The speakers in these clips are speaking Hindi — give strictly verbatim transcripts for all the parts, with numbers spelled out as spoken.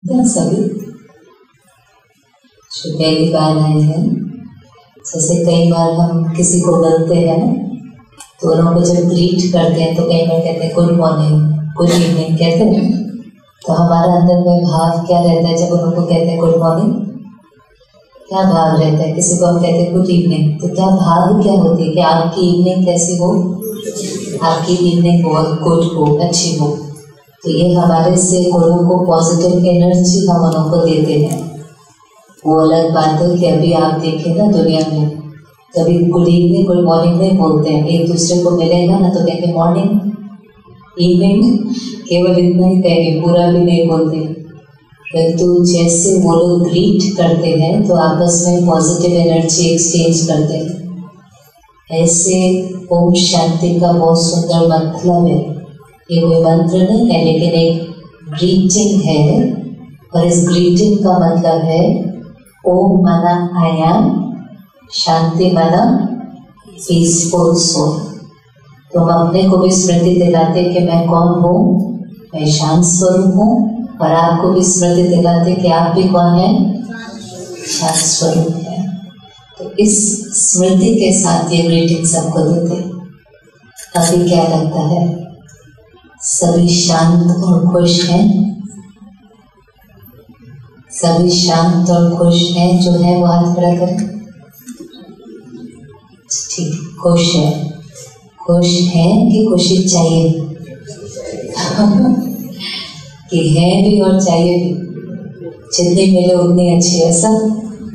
क्या सभी जो पहली बार आए हैं, जैसे कई बार हम किसी को मिलते हैं तो उनको जब ग्रीट करते हैं तो कई बार कहते हैं गुड मॉर्निंग, गुड इवनिंग कहते हैं। तो हमारा अंदर में भाव क्या रहता है जब उनको कहते हैं गुड मॉर्निंग? क्या भाव रहता है? किसी को हम कहते हैं गुड इवनिंग, तो क्या भाव क्या होती है कि आपकी इवनिंग कैसी हो, आपकी इवनिंग बहुत गुड हो, अच्छी हो। तो ये हमारे से गुरु को पॉजिटिव एनर्जी हम उनको देते हैं। वो अलग बात है कि अभी आप देखें ना दुनिया में कभी गुड इवनिंग गुड मॉर्निंग नहीं बोलते हैं, एक दूसरे को मिलेगा ना तो कहेंगे मॉर्निंग इवनिंग, केवल इतना ही कहेंगे, पूरा भी नहीं बोलते। परंतु जैसे वो लोग ग्रीट करते हैं तो आपस में पॉजिटिव एनर्जी एक्सचेंज करते हैं। ऐसे ओम शांति का बहुत सुंदर मतलब है। ये कोई मंत्र नहीं है लेकिन एक ग्रीटिंग है, और इस ग्रीटिंग का मतलब है ओम मना आई एम, शांति मना पीसफुल सोल। तो हम अपने को भी स्मृति दिलाते कि मैं कौन हूँ, मैं शांत स्वरूप हूँ, और आपको भी स्मृति दिलाते कि आप भी कौन है, शांत स्वरूप है। तो इस स्मृति के साथ ये ग्रीटिंग सबको देते। अभी क्या लगता है, सभी शांत और खुश हैं? सभी शांत और खुश हैं? जो है वो हाथ खड़ा करें। ठीक, खुश है। खुश हैं कि खुशी चाहिए? कि है भी और चाहिए भी, जितनी मिले उतनी अच्छी है। सब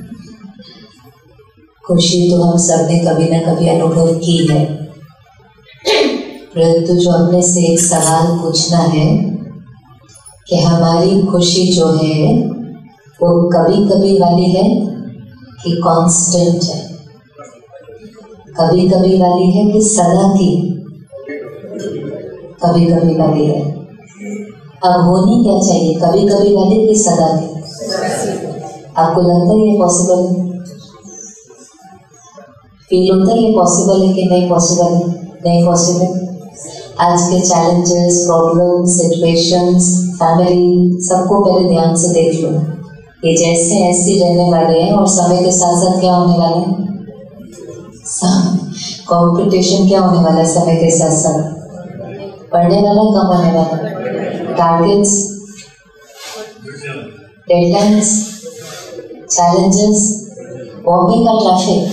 खुशी तो हम सब ने कभी ना कभी अनुभव की है, परंतु जो अपने से एक सवाल पूछना है कि हमारी खुशी जो है वो कभी कभी वाली है कि कांस्टेंट है, कभी कभी वाली है कि सदा की कभी कभी वाली है। अब होनी क्या चाहिए, कभी कभी वाली कि सदा की? आपको लगता है ये पॉसिबल है? फील होता है ये पॉसिबल है कि नहीं पॉसिबल है? नहीं पॉसिबल। आज के चैलेंजेस, प्रॉब्लम, सिचुएशंस, फैमिली, सबको पहले ध्यान से देख लो। ये जैसे ऐसे रहने वाले हैं, और समय के साथ साथ क्या होने वाले हैं, कंपटीशन क्या होने वाला है समय के साथ साथ, पढ़ने वाला कम होने वाला, टारगेट्स, डेडलाइंस, चैलेंजेस, बॉम्बे का ट्रैफिक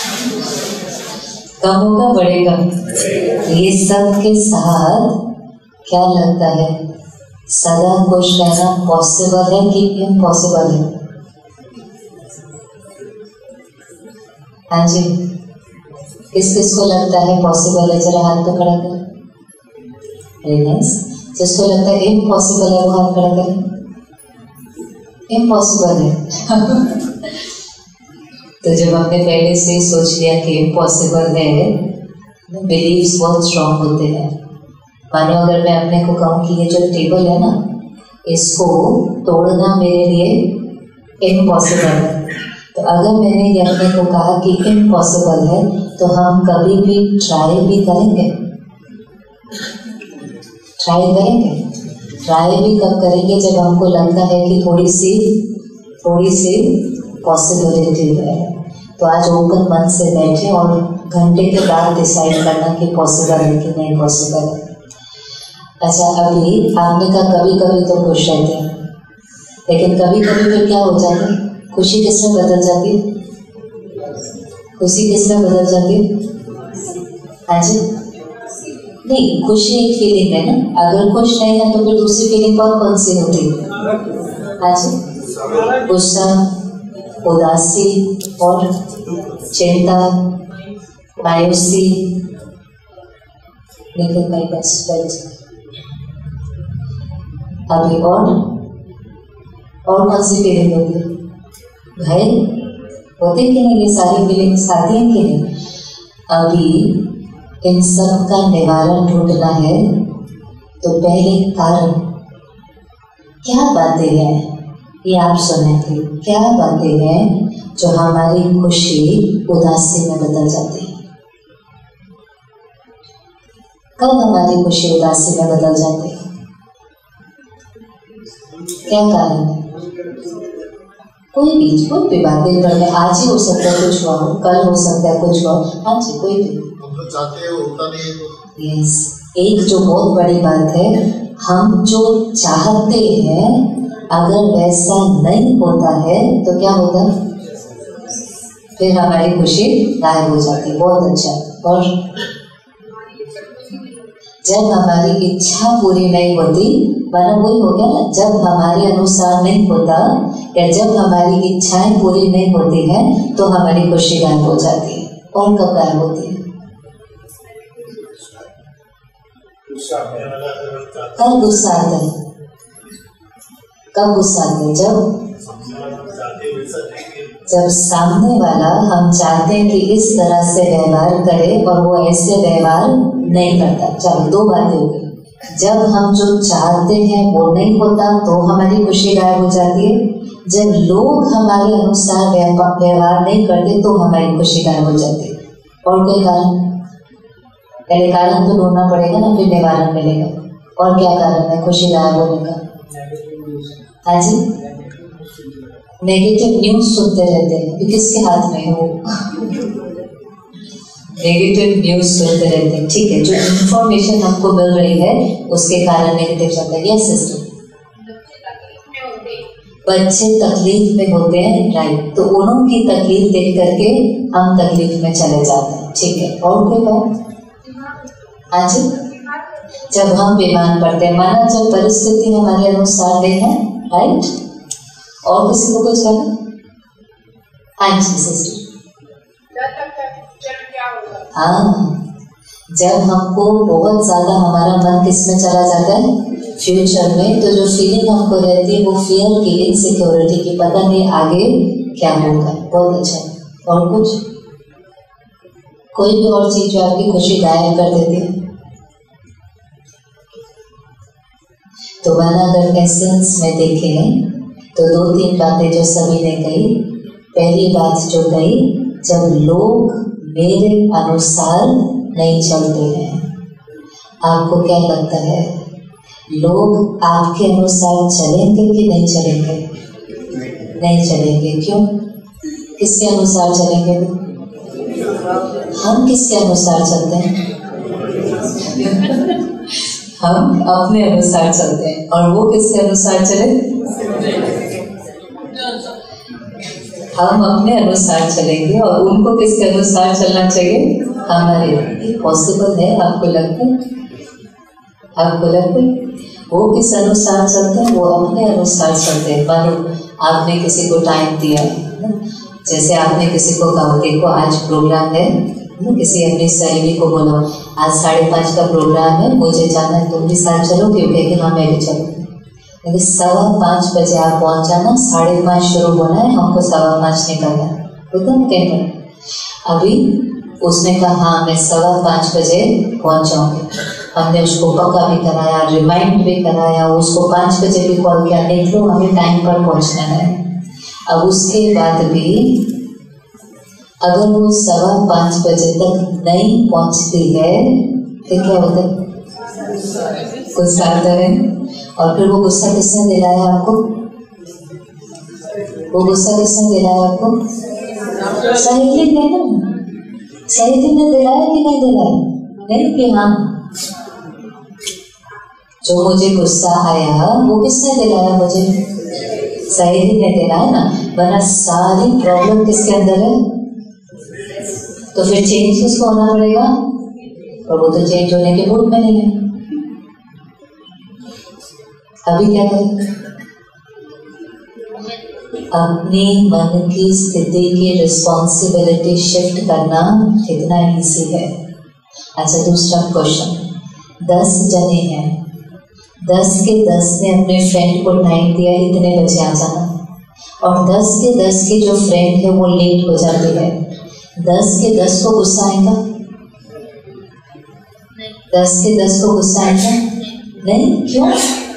कम होगा बढ़ेगा। ये सब के साथ क्या लगता है, सदा खुश रहना पॉसिबल है कि इम्पॉसिबल है? हाँ जी, किस किस को लगता है पॉसिबल है? जरा हाथ पे खड़ा करें। Very nice. जिसको लगता है इम्पॉसिबल है वो हाथ खड़ा करें। इम्पॉसिबल है। तो जब हमने पहले से ही सोच लिया कि इम्पॉसिबल है, बिलीव्स बहुत स्ट्रॉन्ग होते हैं। मानो अगर मैं अपने को कहूँ कि ये जो टेबल है ना, इसको तोड़ना मेरे लिए इम्पॉसिबल है, तो अगर मैंने ये अपने को कहा कि इम्पॉसिबल है तो हम कभी भी ट्राई भी करेंगे? ट्राई करेंगे? ट्राई भी कब करेंगे? जब हमको लगता है कि थोड़ी सी थोड़ी सी पॉसिबिलिटी है। तो आज ओपन मन से बैठे और घंटे के बाद डिसाइड करना कि पॉसिबल है कि नहीं पॉसिबल है। अच्छा, अभी आपने कहा कभी कभी तो खुश रहते हैं, लेकिन कभी कभी फिर क्या हो जाता है, खुशी किस में बदल जाती है? खुशी किस में बदल जाती है? हाँ जी, नहीं, खुशी एक फीलिंग है ना। अगर खुश नहीं है तो फिर दूसरी फीलिंग कौन कौन सी होती है? हाँ जी, गुस्सा, उदासी और चिंता, मायूसी। लेकिन भाई बस बस अभी और और कौन सी फीलिंग होती है भाई? होती कि नहीं? ये सारी फीलिंग्स आती हैं कि नहीं? अभी इन सब का निवारण ढूंढना है, तो पहले कारण क्या बातें हैं ये आप सुने थे। क्या बातें हैं जो हमारी खुशी उदासी में बदल जाती है? कब हमारी खुशी उदासी में बदल जाती है? क्या कारण है? कोई भी कोई भी बात नहीं करने, आज ही हो सकता है कुछ हुआ हो, कल हो सकता है कुछ हुआ। हाँ जी, कोई भी हम तो चाहते हैं होता नहीं है। यस, एक जो बहुत बड़ी बात है, हम जो चाहते हैं अगर वैसा नहीं होता है तो क्या होता है? फिर हमारी खुशी गायब हो जाती है। बहुत अच्छा। और जब हमारी इच्छा पूरी नहीं होती, माना वही हो गया ना, जब हमारे अनुसार नहीं होता या जब हमारी इच्छाएं पूरी नहीं होती हैं तो हमारी खुशी गायब हो जाती है। और कब गायब होती है? कब गुस्सा आता है? कब गुस्सा आता है? जब जब सामने वाला हम चाहते हैं कि इस तरह से व्यवहार करे और वो ऐसे व्यवहार नहीं करता। चलो, दो बातें हो गई। जब हम जो चाहते हैं वो नहीं होता तो हमारी खुशी गायब हो जाती है। जब लोग हमारे अनुसार व्यवहार नहीं करते तो हमारी खुशी गायब हो जाती है। और कोई कारण? पहले कारण तो ढूंढना पड़ेगा ना, फिर निवारण मिलेगा। और क्या कारण है खुशी गायब होने का? हाँ जी, नेगेटिव न्यूज सुनते रहते हैं। किसके हाथ में है वो? नेगेटिव न्यूज सुनते रहते हैं। ठीक है, जो इंफॉर्मेशन हमको मिल रही है उसके कारण नेगेटिव चलता है। यस सिस्टर, बच्चे तकलीफ में होते हैं, राइट, तो उन्हों की तकलीफ देख करके हम तकलीफ में चले जाते हैं। ठीक है, और कोई बात? हाँ जी, जब हम बीमार पड़ते हैं, माना जब परिस्थिति हमारे अनुसार नहीं है, राइट। और किसी को कुछ कहना? हाँ जी सिस्टर। हाँ, जब हमको बहुत ज्यादा हमारा मन किसमें चला जाता है? फ्यूचर में, तो जो फीलिंग हमको रहती है वो फियर की, इनसिक्योरिटी की, पता नहीं आगे क्या होगा। बहुत अच्छा। और कुछ? कोई भी और चीज जो आपकी खुशी गायब कर देती है? तो मैंने अगर एसेंस में देखें तो दो तीन बातें जो सभी ने कही। पहली बात जो कही, जब लोग मेरे अनुसार नहीं चलते हैं। आपको क्या लगता है, लोग आपके अनुसार चलेंगे कि नहीं चलेंगे? नहीं चलेंगे। क्यों? किसके अनुसार चलेंगे? हम किसके अनुसार चलते हैं? हम अपने अनुसार चलते हैं। और वो किसके अनुसार चले? हम अपने अनुसार चलेंगे और उनको किसके अनुसार चलना चाहिए? हमारे। ये पॉसिबल है? आपको लगता है? आपको लगता है? वो किस अनुसार चलते हैं? वो अपने अनुसार चलते हैं। मानो आपने किसी को टाइम दिया, जैसे आपने किसी को कहा देखो आज प्रोग्राम है, किसी अपनी सहेली को बोलो आज साढ़े पाँच का प्रोग्राम है, मुझे जाना है, तुम भी साथ चलो? क्यों? कहेगी हाँ मैं भी चलूँ। लेकिन सवा पाँच बजे आप पहुंच जाना, साढ़े पाँच शुरू होना है, हमको सवा पाँच निकलना है। होता है कहीं? अभी उसने कहा हाँ मैं सवा पाँच बजे पहुंच जाऊंगी। हमने उसको पक्का भी कराया, रिमाइंड भी कराया, उसको पाँच बजे भी कॉल किया, देख लो हमें टाइम पर पहुंचना है। अब उसके बाद भी अगर वो सवा पाँच बजे तक नहीं पहुंचती है फिर क्या होता है? गुस्सा आता है। और फिर वो गुस्सा किसने दिलाया आपको? वो गुस्सा किसने दिलाया आपको? सहेली ने ना, सहेली ने दिलाया कि नहीं दिलाया? नहीं कि हाँ, जो मुझे गुस्सा आया वो किसने दिलाया? मुझे सहेली ने दिलाया ना, वरना सारी प्रॉब्लम किसके अंदर है? तो फिर चेंज किसको होना पड़ेगा? और वो तो चेंज होने के मूड में नहीं है। अभी क्या करें? अपनी मन की स्थिति की रिस्पॉन्सिबिलिटी शिफ्ट करना कितना इजी है। अच्छा, दूसरा क्वेश्चन, दस जने हैं, दस के दस ने अपने फ्रेंड को टाइम दिया इतने बजे आ जाना, और दस के दस की जो फ्रेंड है वो लेट हो जाती है, दस के दस को गुस्सा आएगा? दस के दस को गुस्सा आएगा? नहीं। क्यों?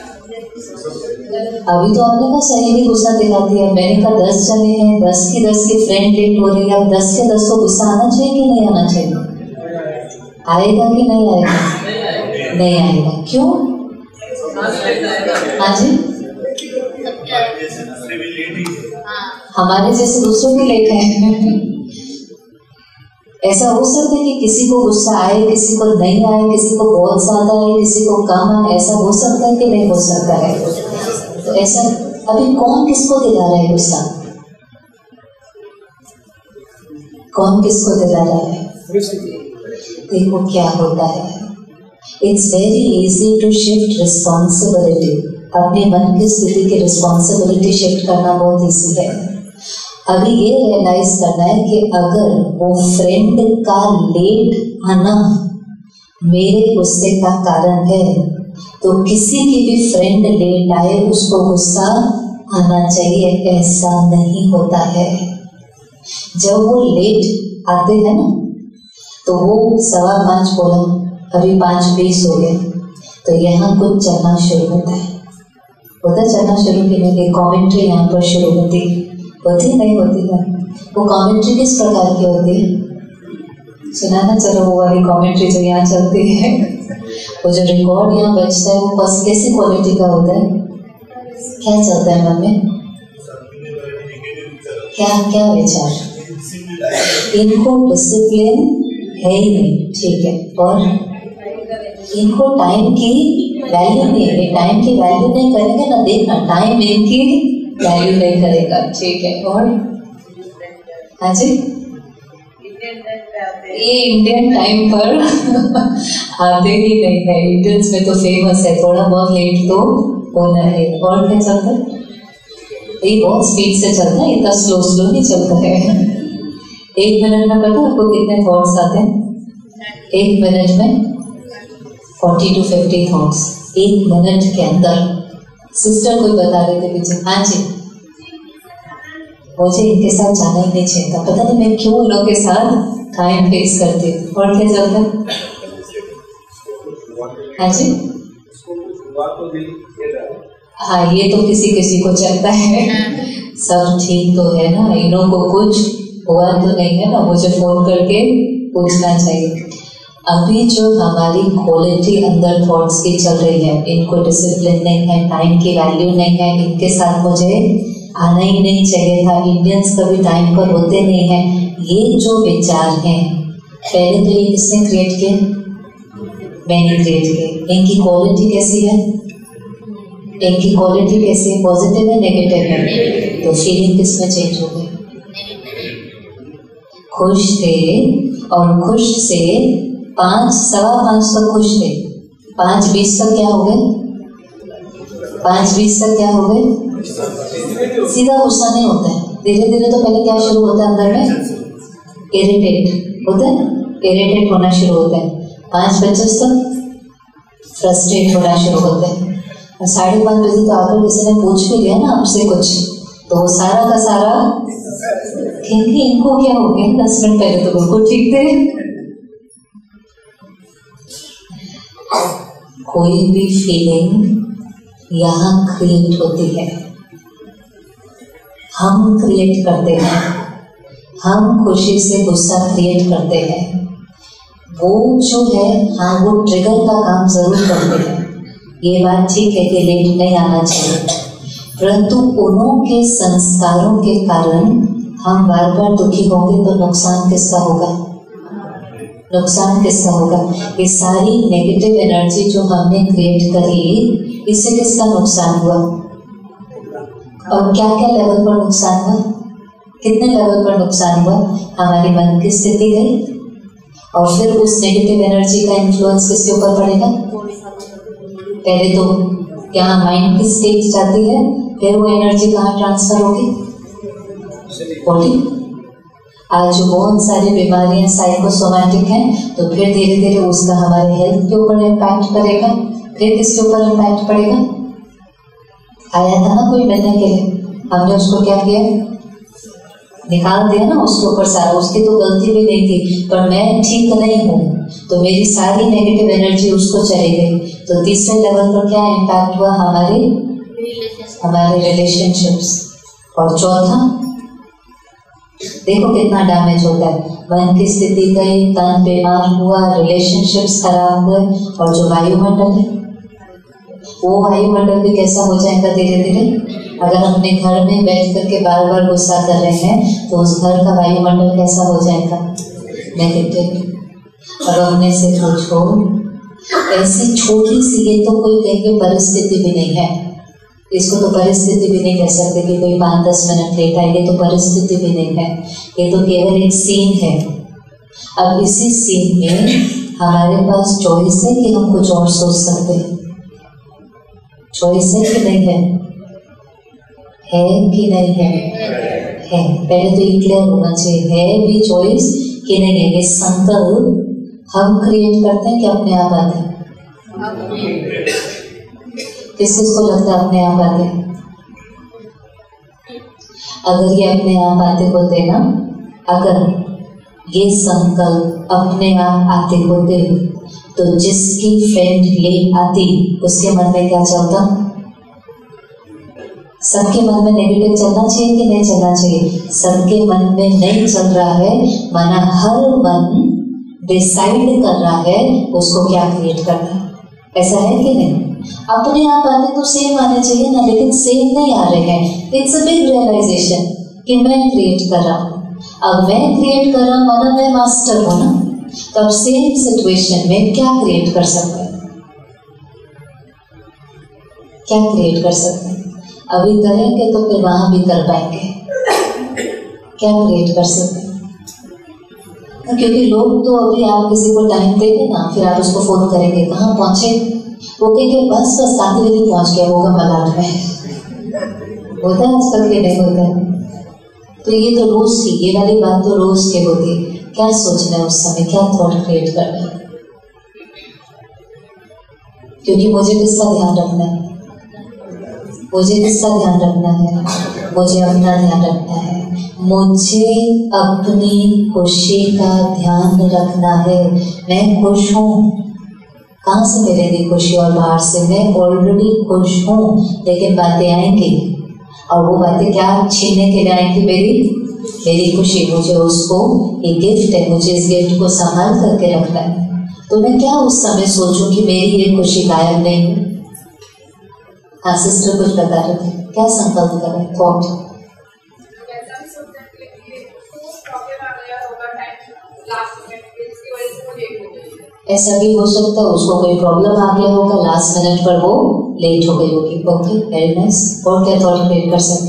अभी तो आपने कहा सहेली गुस्सा दिलाती है, मैंने कहा दस जने हैं, दस की दस की फ्रेंड लेट हो रही है, अब दस के दस को गुस्सा आना चाहिए कि नहीं आना चाहिए? आएगा कि नहीं आएगा? नहीं आएगा। क्यों? हाँ जी, हमारे जैसे दूसरों की लेट है। ऐसा हो सकता है कि किसी को गुस्सा आए, किसी को नहीं आए, किसी को बहुत ज्यादा आए, किसी को कम आए, ऐसा हो सकता है कि नहीं हो सकता है। तो ऐसा अभी कौन किसको दिला रहा है गुस्सा? कौन किसको दिला रहा है? देखो क्या होता है, it's very easy to shift responsibility. अपने मन की स्थिति की रिस्पॉन्सिबिलिटी शिफ्ट करना बहुत इजी है। अभी ये रियलाइज करना है कि अगर वो फ्रेंड का लेट आना मेरे गुस्से का कारण है, तो किसी की भी फ्रेंड लेट आए उसको गुस्सा आना चाहिए, ऐसा नहीं होता है। जब वो लेट आते हैं ना, तो वो सवा पांच बोला, अभी पांच बीस हो गए, तो यहाँ कुछ चलना शुरू होता है। होता चलना शुरू की नहीं, कॉमेंट्री यहाँ पर शुरू होती होती नहीं होती है। वो कमेंट्री किस प्रकार की होती है? सुना ना, चलो वो वाली कमेंट्री जो यहाँ चलती है, वो जो रिकॉर्ड यहाँ बजता है, वो बस कैसी क्वालिटी का होता है? क्या चलता है मन में? क्या क्या विचार? इनको डिसिप्लिन है ही नहीं, ठीक है, और इनको टाइम की वैल्यू नहीं है। टाइम की वैल्यू नहीं करेंगे ना, देखना टाइम इनकी वैल्यू नहीं करेगा, ठीक है। और हाँ जी, ये इंडियन टाइम पर आते ही नहीं है। इंडियंस में तो फेमस है, थोड़ा बहुत लेट तो होना है। और क्या चलता है? ये बहुत स्पीड से चलता है, इतना स्लो स्लो नहीं चलता है। एक मिनट में पता आपको कितने थॉट्स आते हैं? एक मिनट में फोर्टी टू फिफ्टी थॉट्स, एक मिनट के अंदर। सिस्टर कोई बता रहे थे पीछे, हाँ जी, मुझे इनके साथ जाना ही नहीं चाहिए था, पता नहीं मैं क्यों उन लोगों के साथ टाइम वेस्ट करती हूँ। और क्या चलता है? हाँ जी, हाँ, ये तो किसी किसी को चलता है। सब ठीक तो है ना, इन्हों को कुछ हुआ तो नहीं है ना, मुझे फोन करके पूछना चाहिए। अभी जो हमारी क्वालिटी अंदर थॉट्स की चल रही है, इनको डिसिप्लिन नहीं है, टाइम की वैल्यू नहीं है, इनके साथ मुझे आना ही नहीं चाहिए था, इंडियंस कभी टाइम पर होते नहीं है, ये जो विचार हैं, पहले तो ये किसने क्रिएट किए? मैंने क्रिएट किए। इनकी क्वालिटी कैसी है? इनकी क्वालिटी कैसी है? पॉजिटिव है, नेगेटिव है? तो फीलिंग किसमें चेंज हो गई? खुश थे और खुश से पांच सवा पांच तक खुश थे, पांच बीस तक क्या हो गए? पांच बीस तक क्या हो गए? सीधा गुस्सा नहीं होता है, धीरे धीरे तो पहले क्या शुरू होता है अंदर में? इरिटेट होता है, इरिटेट होना शुरू होता है। पांच पच्चीस तक फ्रस्ट्रेट होना शुरू होता है, और साढ़े पांच बजे तो आकर किसी ने पूछ भी लिया ना आपसे कुछ, तो वो सारा का सारा क्योंकि इनको क्या हो गया, दस मिनट पहले तो बिल्कुल ठीक थे। कोई भी फीलिंग यहाँ क्रिएट होती है, हम क्रिएट करते हैं। हम खुशी से गुस्सा क्रिएट करते हैं, वो जो है, हाँ, वो ट्रिगर का काम जरूर करते हैं। ये बात ठीक है कि लेट नहीं आना चाहिए, परंतु उन्हों के संस्कारों के कारण हम बार बार दुखी होंगे, तो नुकसान किसका होगा? नुकसान किसका होगा? ये सारी नेगेटिव एनर्जी जो हमने क्रिएट करी, इससे किसका नुकसान हुआ? और क्या क्या लेवल पर नुकसान हुआ? कितने लेवल पर नुकसान हुआ? हमारी मन की स्थिति गई, और फिर उस नेगेटिव एनर्जी का इन्फ्लुएंस किसके ऊपर पड़ेगा? पहले तो यहाँ माइंड की स्टेट जाती है, फिर वो एनर्जी कहाँ ट्रांसफर होगी? बॉडी। आज जो बहुत सारी बीमारियां साइकोसोमैटिक हैं, तो फिर धीरे धीरे उसका हमारे हेल्थ के ऊपर इम्पैक्ट करेगा। फिर किसके ऊपर इम्पैक्ट पड़ेगा? आया था ना कोई मिलने के लिए, हमने उसको क्या किया? निकाल दिया ना उसके ऊपर सारा। उसकी तो गलती भी नहीं थी, पर मैं ठीक नहीं हूँ, तो मेरी सारी नेगेटिव एनर्जी उसको चली गई। तो तीसरे लेवल पर क्या इम्पैक्ट हुआ? हमारे हमारे रिलेशनशिप्स। और चौथा, देखो कितना डैमेज होता है। मन की स्थिति गई, तन बीमार हुआ, रिलेशनशिप्स खराब हुए, और जो वायुमंडल है, वो वायुमंडल भी कैसा हो जाएगा? धीरे धीरे अगर अपने घर में बैठ करके बार बार गुस्सा कर रहे हैं तो उस घर का वायुमंडल कैसा हो जाएगा? नेगेटिव। अब अपने से पूछो, ऐसी छोटी सी, ये तो कोई कहेंगे परिस्थिति भी नहीं है, इसको तो परिस्थिति भी नहीं कह सकते कि कोई पाँच दस मिनट लेट आए, ये तो परिस्थिति भी नहीं है, ये तो केवल एक सीन है। अब इसी सीन में हमारे पास चॉइस है कि हम कुछ और सोच सकते हैं। चॉइस है कि नहीं है? है कि नहीं है? है। पहले तो ये क्लियर होना चाहिए, है भी चॉइस कि नहीं है। ये संकल्प हम क्रिएट करते हैं कि अपने आप आते हैं? किस किस को लगता है अपने आप आते? अगर ये अपने आप आते होते ना, अगर ये संकल्प अपने आप आते होते तो जिसकी फ्रेंड ले आती उसके मन में क्या चलता? सबके मन में नेगेटिव चलना चाहिए कि नहीं चलना चाहिए? सबके मन में नहीं चल रहा है, माना हर मन डिसाइड कर रहा है उसको क्या क्रिएट करना है। ऐसा है कि नहीं? अपने आप आने तो सेम आने चाहिए ना, लेकिन सेम नहीं आ रहे हैं। इट्स अ बिग रियलाइजेशन कि मैं क्रिएट कर रहा हूँ। अब मैं क्रिएट कर रहा हूँ माना मैं मास्टर हूँ ना, तो अब सेम सिचुएशन में क्या क्रिएट कर सकते हैं? क्या क्रिएट कर सकते हैं? अभी करेंगे तो फिर वहां भी कर पाएंगे। क्या क्रिएट कर सकते हैं? क्योंकि लोग तो अभी आप किसी को टाइम देंगे ना, फिर आप उसको फोन करेंगे, कहाँ पहुंचे? वो कहेंगे बस बस कांति विधि पहुंच गया होगा मलाड में। होता है आजकल के नहीं होता है? तो ये तो रोज की, ये वाली बात तो रोज की होती है। क्या सोचना है उस समय, क्या थॉट क्रिएट करना है? क्योंकि मुझे किसका ध्यान रखना है? मुझे किसका ध्यान रखना है? मुझे अपना ध्यान रखना है। मुझे अपनी खुशी का ध्यान रखना है। मैं खुश हूँ, कहाँ से मिलेगी खुशी और बाहर से? मैं ऑलरेडी खुश हूँ, लेकिन बातें आएंगी और वो बातें क्या छीनने के लिए आएंगी? मेरी मेरी खुशी। मुझे उसको, ये गिफ्ट है, मुझे इस गिफ्ट को संभाल करके रखना है। तो मैं क्या उस समय सोचूं कि मेरी ये खुशी गायब नहीं है? हाँ सिस्टर कुछ बता रहे थे, क्या संकल्प करें? थॉट ऐसा भी हो सकता है, उसको कोई प्रॉब्लम आ गया होगा, लास्ट मिनट पर वो लेट हो गई होगी। Okay, very nice. और क्या थॉट क्रिएट कर सकते?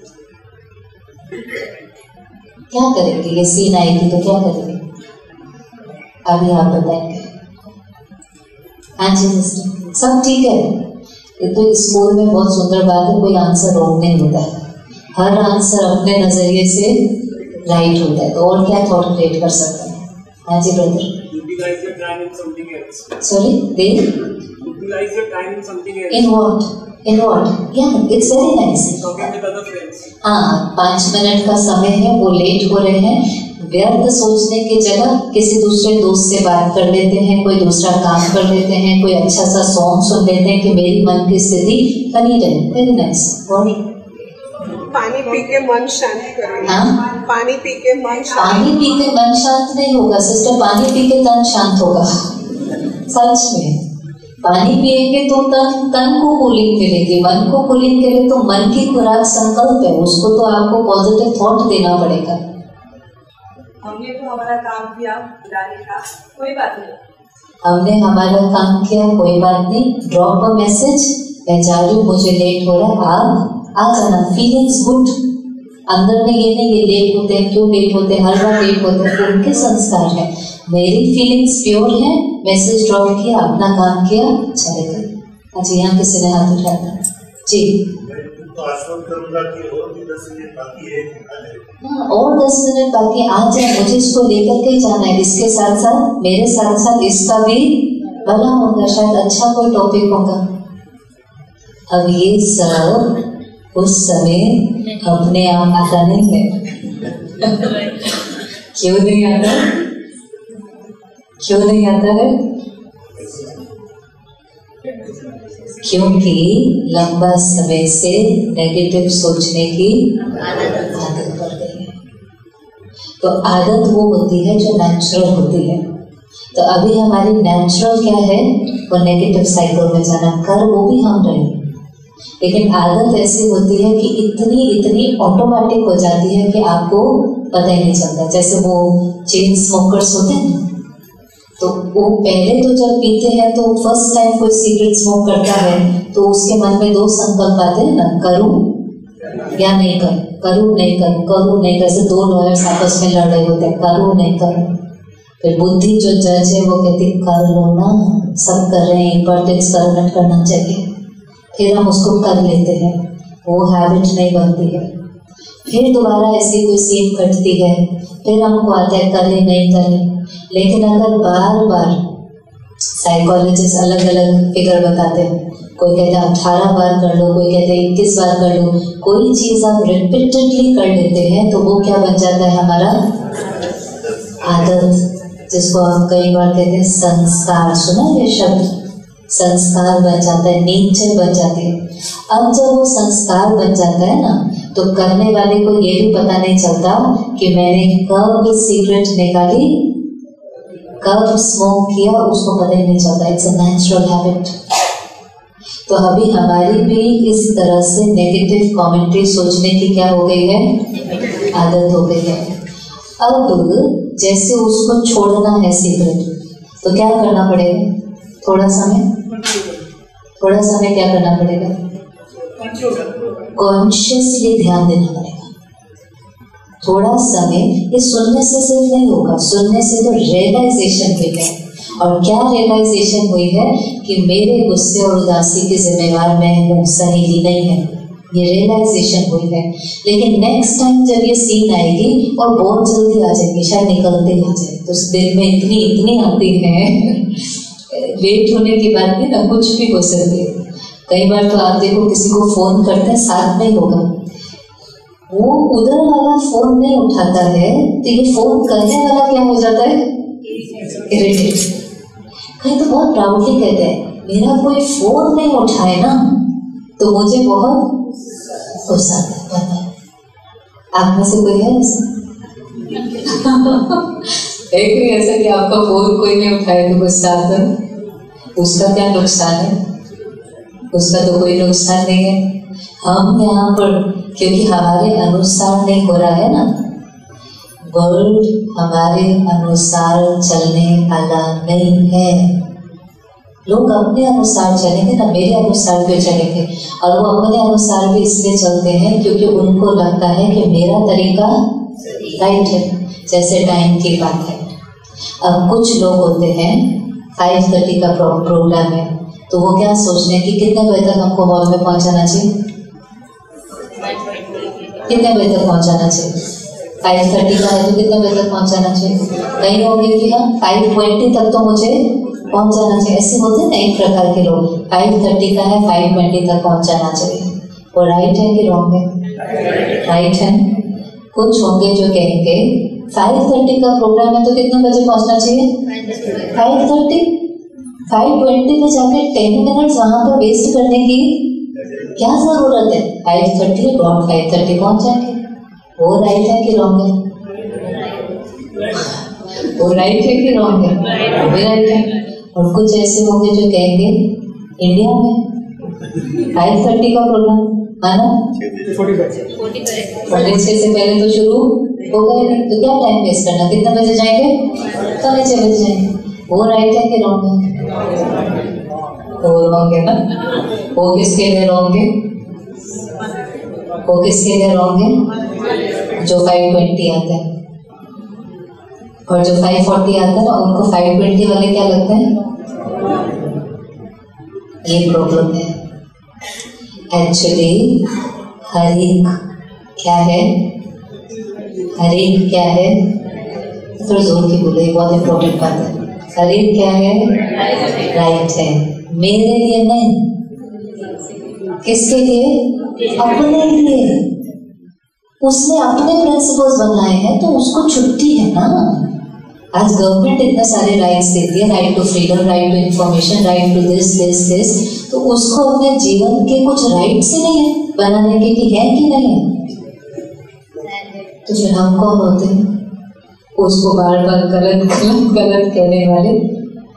क्या करेंगे? ये सीन आएगी तो क्या करेंगे? अभी आप बताएंगे। हाँ जी सिस्टर, सब ठीक है। ये तो स्कूल में बहुत सुंदर बात है, कोई आंसर रॉन्ग नहीं होता है, हर आंसर अपने नजरिए से राइट होता है। तो और क्या थॉट क्रिएट कर सकते हैं? हाँ जी brother. Utilize your time in something else. Sorry, they utilize your time in something else. In what? In what? Yeah, it's very nice. Talking with other friends. हाँ, पाँच मिनट का समय है, वो लेट हो रहे हैं, व्यर्थ सोचने की जगह किसी दूसरे दोस्त से बात कर लेते हैं, कोई दूसरा काम कर लेते हैं, कोई अच्छा सा सॉन्ग सुन लेते हैं कि मेरी मन की स्थिति बनी रहे। Very nice. और पानी पी के मन शांत करें। हाँ, पानी पी के मन शांत। पानी पी के मन शांत नहीं होगा सिस्टर, पानी पी के तन शांत होगा। सच में पानी पिएंगे तो तन तन को कूलिंग मिलेगी, मन को कूलिंग मिले तो मन की खुराक संकल्प है, उसको तो आपको पॉजिटिव थॉट देना पड़ेगा। हमने तो हमारा काम किया, जाने का कोई बात नहीं। हमने हमारा काम किया, कोई बात नहीं। ड्रॉप अ मैसेज, मैं जा रही हूँ, मुझे लेट हो रहा है, आप आ जाना। Feelings good. अंदर में ये नहीं, ये लेट होते हैं, क्यों लेट होते हैं, हर बार लेट होते हैं, उनके संस्कार है। मेरी फीलिंग्स प्योर है, मैसेज ड्रॉप किया, अपना काम किया, चले गए। अच्छा, यहाँ किसी ने हाथ उठाया था जी। तो आश्वस्त करूंगा कि और भी दस मिनट बाकी है। हाँ, और दस मिनट बाकी आ जाए, मुझे इसको लेकर के जाना है। इसके साथ साथ मेरे साथ साथ इसका भी भला होगा, शायद अच्छा कोई टॉपिक होगा। अब ये सब उस समय अपने आप आता नहीं है। क्यों नहीं आता? क्यों नहीं आता है? क्योंकि लंबा समय से नेगेटिव सोचने की आदत पड़ गई है। तो आदत वो होती है जो नेचुरल होती है। तो अभी हमारी नेचुरल क्या है? वो नेगेटिव साइकिल में जाना। कर वो भी हम रहे, लेकिन आदत ऐसी होती है कि इतनी इतनी ऑटोमेटिक हो जाती है कि आपको पता ही नहीं चलता। जैसे वो चेन स्मोकर्स होते हैं ना, तो वो पहले तो जब पीते हैं तो फर्स्ट टाइम कोई सिगरेट स्मोक करता है तो उसके मन में दो संकल्प आते हैं ना, करूं या नहीं करूं, करूं नहीं करूं, करूं नहीं, जैसे दो लॉयर्स आपस में लड़ रहे होते हैं, करूं नहीं करूं। फिर बुद्धि जो जज है वो कहती कर लो ना, सब कर रहे हैं, इम्पोर्टेंस करना करना चाहिए। फिर हम उसको कर लेते हैं, वो हैबिट नहीं बनती है। फिर दोबारा ऐसी कोई सीन कटती है, फिर हमको आता है करें नहीं करें। लेकिन अगर बार बार, साइकोलॉजिस्ट अलग अलग फिगर बताते हैं, कोई कहता है अठारह बार कर लो, कोई कहता है इक्कीस बार कर लो, कोई चीज आप रिपीटेडली कर लेते हैं तो वो क्या बन जाता है हमारा आदत, जिसको हम कई बार कहते हैं संस्कार। सुना ये शब्द, संस्कार बन जाता है, नेचर बन जाती है। अब जब वो संस्कार बन जाता है ना, तो करने वाले को ये भी पता नहीं चलता कि मैंने कब सिगरेट निकाली, कब स्मोक किया, उसको पता ही नहीं चलता। It's a natural habit. तो अभी हमारी भी इस तरह से नेगेटिव कमेंट्री सोचने की क्या हो गई है, आदत हो गई है। अब जैसे उसको छोड़ना है सिगरेट, तो क्या करना पड़ेगा, थोड़ा समय थोड़ा समय क्या करना पड़ेगा, कॉन्शियसली ध्यान देना पड़ेगा। थोड़ा समय, ये सुनने से सिर्फ नहीं होगा, सुनने से तो रियलाइजेशन हुई है। और क्या रियलाइजेशन हुई है कि मेरे गुस्से और उदासी की जिम्मेवार मैं हूँ, सहेली नहीं है, ये रियलाइजेशन हुई है। लेकिन नेक्स्ट टाइम जब ये सीन आएगी और बहुत जल्दी आ जाएगी, शायद निकलते आ जाए, तो उस दिल में इतनी इतनी आती है, लेट होने की बात नहीं ना, कुछ भी हो सकती है। कई बार तो आप देखो किसी को फोन करते हैं, साथ में होगा, वो उधर वाला फोन नहीं उठाता है तो ये फोन करने वाला क्या हो जाता है, इरिटेट। कहीं तो बहुत प्राउडली कहते हैं मेरा कोई फोन नहीं उठाए ना तो मुझे बहुत गुस्सा आता है। आप में से कोई है ऐसा? एक भी ऐसा कि आपका फोन कोई नहीं उठाए तो गुस्सा आता है? उसका क्या नुकसान है, उसका तो कोई नुकसान नहीं है। हम यहाँ पर क्योंकि हमारे अनुसार नहीं हो रहा है ना, वर्ल्ड हमारे अनुसार चलने वाला नहीं है। लोग अपने अनुसार चलेंगे ना, मेरे अनुसार क्यों चलेंगे? और वो अपने अनुसार भी इसलिए चलते हैं क्योंकि उनको लगता है कि मेरा तरीका राइट है। जैसे टाइम की बात है, अब कुछ लोग होते हैं फाइव थर्टी का प्रोग्राम है तो वो क्या सोचते हैं कि कितने बजे तक हमको हॉल में पहुंचाना चाहिए, कितने बजे तक पहुंचाना चाहिए, फाइव थर्टी का है तो कितने बजे तक पहुंचाना चाहिए। कई होंगे कि हाँ फाइव ट्वेंटी तक तो मुझे पहुंचाना चाहिए, ऐसे होते हैं ना एक प्रकार के लोग, फाइव थर्टी का है फाइव ट्वेंटी तक पहुंचाना चाहिए। वो राइट है कि रॉन्ग है? राइट है। कुछ होंगे जो कहेंगे फाइव थर्टी का प्रोग्राम है तो कितने बजे पहुंचना चाहिए, फाइव थर्टी। फाइव ट्वेंटी में जाके टेन मिनट्स वहां पर वेस्ट करने की क्या जरूरत है, five thirty wrong, five thirty पहुंच जाएंगे। वो राइट है कि रॉन्ग है? वो राइट है कि रॉन्ग है? वो भी राइट है। और कुछ ऐसे होंगे जो कहेंगे इंडिया में फाइव थर्टी का प्रोग्राम माना फोर्टी छह से पहले तो शुरू हो गए नहीं, तो क्या टाइम वेस्ट करना, कितने बजे जाएंगे, साढ़े छह बजे जाएंगे। वो राइट है कि रॉन्ग है? वो रॉन्ग है ना। वो किसके लिए रॉन्ग है? वो किसके लिए रॉन्ग है? जो फाइव ट्वेंटी आता है, और जो फाइव फोर्टी आता है ना उनको फाइव ट्वेंटी वाले क्या लगते हैं, ये प्रॉब्लम है। एक्चुअली हर एक क्या है, हर एक क्या है, थोड़ा जोर की बोलो, ये बहुत इंपॉर्टेंट बात है। हर एक क्या है, राइट है, मेरे लिए नहीं, किसके लिए, अपने लिए। उसने अपने प्रिंसिपल्स बनाए हैं तो उसको छुट्टी है ना। आज गवर्नमेंट इतने सारे राइट्स देती है, right to freedom, right to information, right to this this this, तो उसको अपने जीवन के कुछ राइट्स ही नहीं है बनाने के, कि है कि नहीं है? तो फिर हम कौन होते हैं उसको बार बार गलत गलत गलत कहने वाले?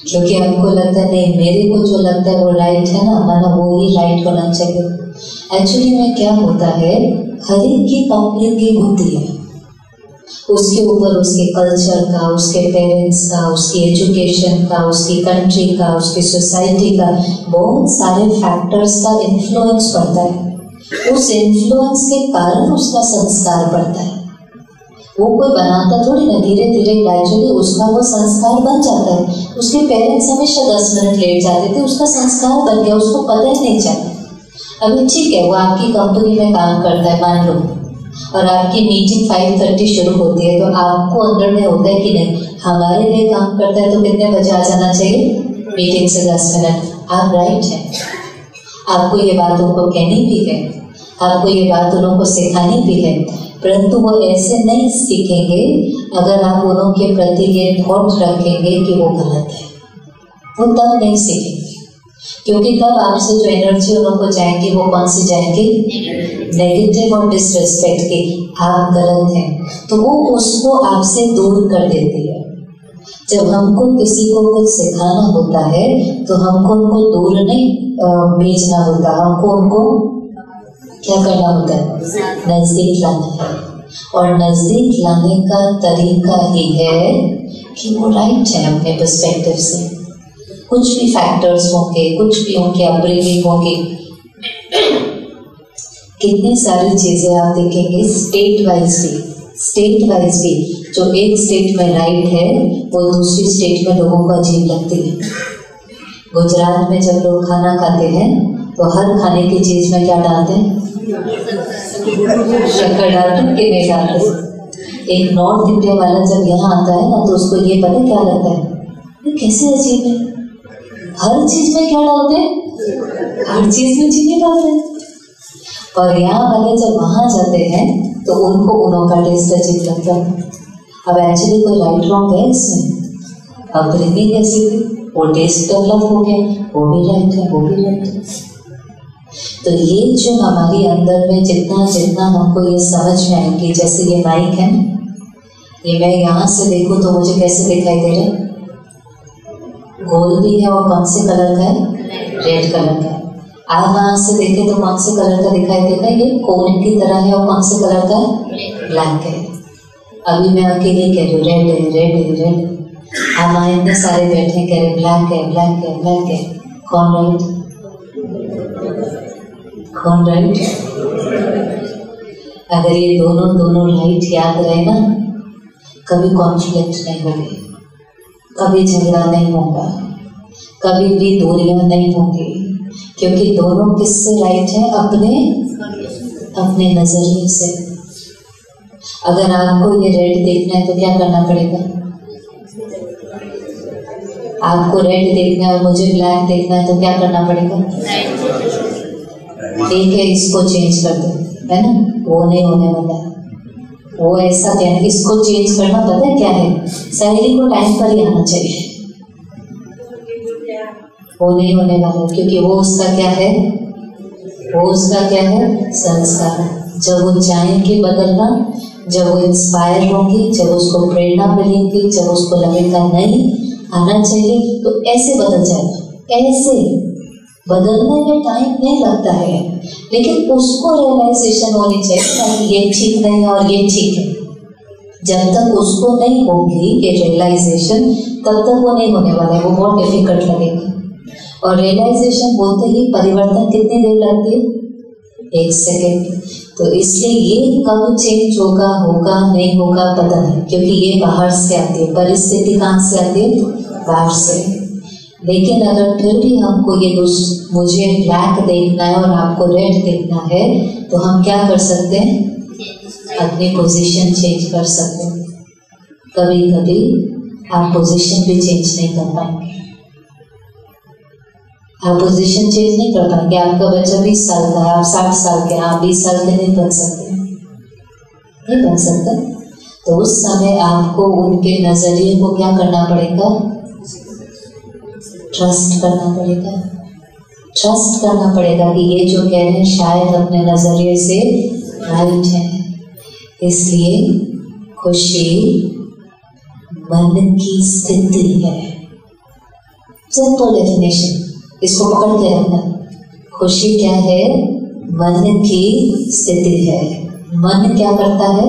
क्योंकि आपको लगता है नहीं, मेरे को जो लगता है वो राइट है ना, माना वो ही राइट होना चाहिए। एक्चुअली में क्या होता है, हर एक की अपब्रिंगिंग होती है, उसके ऊपर उसके कल्चर का, उसके पेरेंट्स का, उसकी एजुकेशन का, उसकी कंट्री का, उसकी सोसाइटी का, बहुत सारे फैक्टर्स का इन्फ्लुएंस पड़ता है। उस इन्फ्लुएंस के कारण उसका संस्कार पड़ता है। वो कोई बनाता थोड़ी ना, धीरे धीरे ग्रेजुअली उसका वो संस्कार बन जाता है। उसके पेरेंट्स हमेशा दस मिनट लेट जाते थे, उसका संस्कार बन गया, उसको पता ही नहीं चला। अभी ठीक है, वो आपकी कंपनी में काम करता है मान लो, और आपकी मीटिंग फाइव थर्टी शुरू होती है, तो आपको अंदर में होता है कि नहीं हमारे लिए काम करता है तो कितने बजे आ जाना चाहिए, मीटिंग से दस मिनट। आप राइट हैं, आपको ये बात उनको कहनी भी है, आपको ये बात उनको सिखानी भी है, परंतु वो ऐसे नहीं सीखेंगे अगर आप उनके प्रति ये थॉट रखेंगे कि वो गलत है। वो तब नहीं सीखेंगे, क्योंकि तब आपसे जो एनर्जी उनको जाएगी वो कौन सी जाएगी, नेगेटिव और डिसरिस्पेक्ट की, आप गलत हैं, तो वो उसको आपसे दूर कर देती है। जब हमको किसी को कुछ सिखाना होता है तो हमको उनको दूर नहीं भेजना होता, हमको उनको क्या करना होता है, नजदीक लाना है। और नजदीक लाने का तरीका ही है कि वो राइट है अपने पर्सपेक्टिव से। कुछ भी फैक्टर्स होंगे, कुछ भी उनके अपब्रिंगिंग होंगे, कितनी सारी चीजें आप देखेंगे स्टेट वाइज भी, स्टेट वाइज भी जो एक स्टेट में राइट है वो दूसरी स्टेट में लोगों को अजीब लगती है। गुजरात में जब लोग खाना खाते हैं तो हर खाने की चीज में क्या डालते हैं, शक्कर डालते कि नहीं डालते। एक नॉर्थ इंडिया वाला जब यहाँ आता है ना तो उसको ये पता क्या लगता है, ये कैसे अजीब है, हर चीज में क्या डालते हैं, हर चीज में चीनी डालते हैं। और यहाँ वाले जब वहां जाते हैं तो उनको उनों का टेस्ट अजीब लगता है। अब एक्चुअली कोई राइट रॉन्ग है इसमें, अब ब्रिंगिंग ऐसी थी, वो टेस्ट डेवलप हो गया, वो भी राइट है, वो भी राइट है। तो ये जो हमारी अंदर में जितना जितना हमको ये समझ में आएगी, जैसे ये माइक है, ये मैं यहाँ से देखूँ तो मुझे कैसे दिखाई दे रहा है, गोल भी है और कौन से कलर का है, रेड कलर का। आप वहां से देखें तो कौन से कलर का दिखाई देगा, ये कोन की तरह है, और कौन से कलर का है, ब्लैक है। अभी मैं अकेले कह रही हूँ रेड है, रेड है, रेड। आप वहां इतने सारे बैठे कह रहे ब्लैक है, ब्लैक है, ब्लैक है। कौन राइट, कौन राइट? अगर ये दोनों दोनों राइट याद रहे ना, कभी कॉन्फ्लिक्ट नहीं होगी, कभी झगड़ा नहीं होगा, कभी भी दूरियां नहीं होंगी, क्योंकि दोनों किससे राइट है, अपने अपने नजरिए से। अगर आपको ये रेड देखना है तो क्या करना पड़ेगा, आपको रेड देखना है और मुझे ब्लैक देखना है तो क्या करना पड़ेगा, ठीक है इसको चेंज कर दो, है ना, वो नहीं होने वाला है, वो ऐसा क्या है, इसको चेंज करना पता है क्या है, शायरी को टाइम पर ही आना चाहिए, वो नहीं होने वाला, क्योंकि वो उसका क्या है, वो उसका क्या है, संस्कार। जब वो चाहेंगे बदलना, जब वो इंस्पायर होंगी, जब उसको प्रेरणा मिलेगी, जब उसको लगेगा नहीं आना चाहिए, तो ऐसे बदल जाएगा। ऐसे बदलने में टाइम नहीं लगता है, लेकिन उसको रियलाइजेशन होनी चाहिए ये ठीक नहीं और ये ठीक है। जब तक उसको नहीं होगी ये रियलाइजेशन, तब तक वो नहीं होने वाला है, वो बहुत डिफिकल्ट लगेगा। और रियलाइजेशन बोलते ही परिवर्तन कितनी देर लगती है, एक सेकेंड। तो इसलिए ये कब चेंज होगा, होगा नहीं होगा पता नहीं, क्योंकि ये बाहर से आती है, परिस्थिति कहाँ से आती है, बाहर से। लेकिन अगर फिर भी हमको ये मुझे ब्लैक देखना है और आपको रेड देखना है, तो हम क्या कर सकते हैं, अपनी पोजीशन चेंज कर सकते हैं। कभी कभी आप पोजीशन भी चेंज नहीं कर पाएंगे, आप पोजीशन चेंज नहीं कर पाएंगे। आपका बच्चा बीस साल का है, आप साठ साल के हैं, आप बीस साल के नहीं बन सकते, नहीं बन सकते। तो उस समय आपको उनके नजरिए को क्या करना पड़ेगा, ट्रस्ट करना पड़ेगा, ट्रस्ट करना पड़ेगा कि ये जो कह रहे हैं शायद अपने नजरिए से राइट है। इसलिए खुशी मन की स्थिति है, सिंपल डेफिनेशन, इसको पकड़ के रखना। खुशी क्या है? मन की स्थिति है। मन क्या करता है?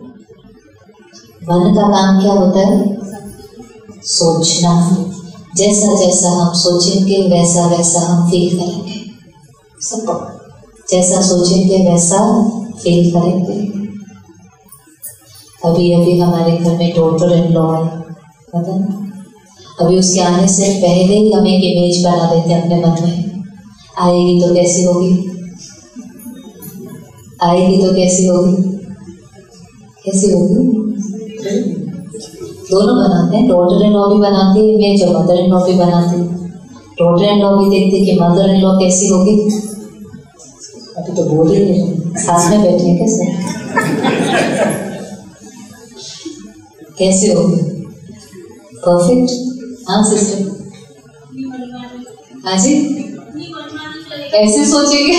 मन का काम क्या होता है? सोचना। जैसा जैसा हम सोचेंगे वैसा वैसा हम फील करेंगे। सब जैसा सोचेंगे वैसा फील करेंगे। अभी अभी हमारे घर में डॉटर इन लॉ है, पता ना? अभी उसके आने से पहले ही हम एक इमेज बना लेते हैं अपने मन में। आएगी तो कैसी होगी, आएगी तो कैसी होगी, कैसी होगी? दोनों बनाते हैं, डॉटर इन लॉ भी बनाती है इमेज और मदर इन लॉ भी बनाती है। डॉटर इन लॉ भी देखती कि मदर इन लॉ कैसी होगी। अभी तो बोल ही नहीं, साथ में बैठे हैं कैसे, कैसे होगी? परफेक्ट। हाँ सिस्टर, हाँ जी, ऐसे सोचेंगे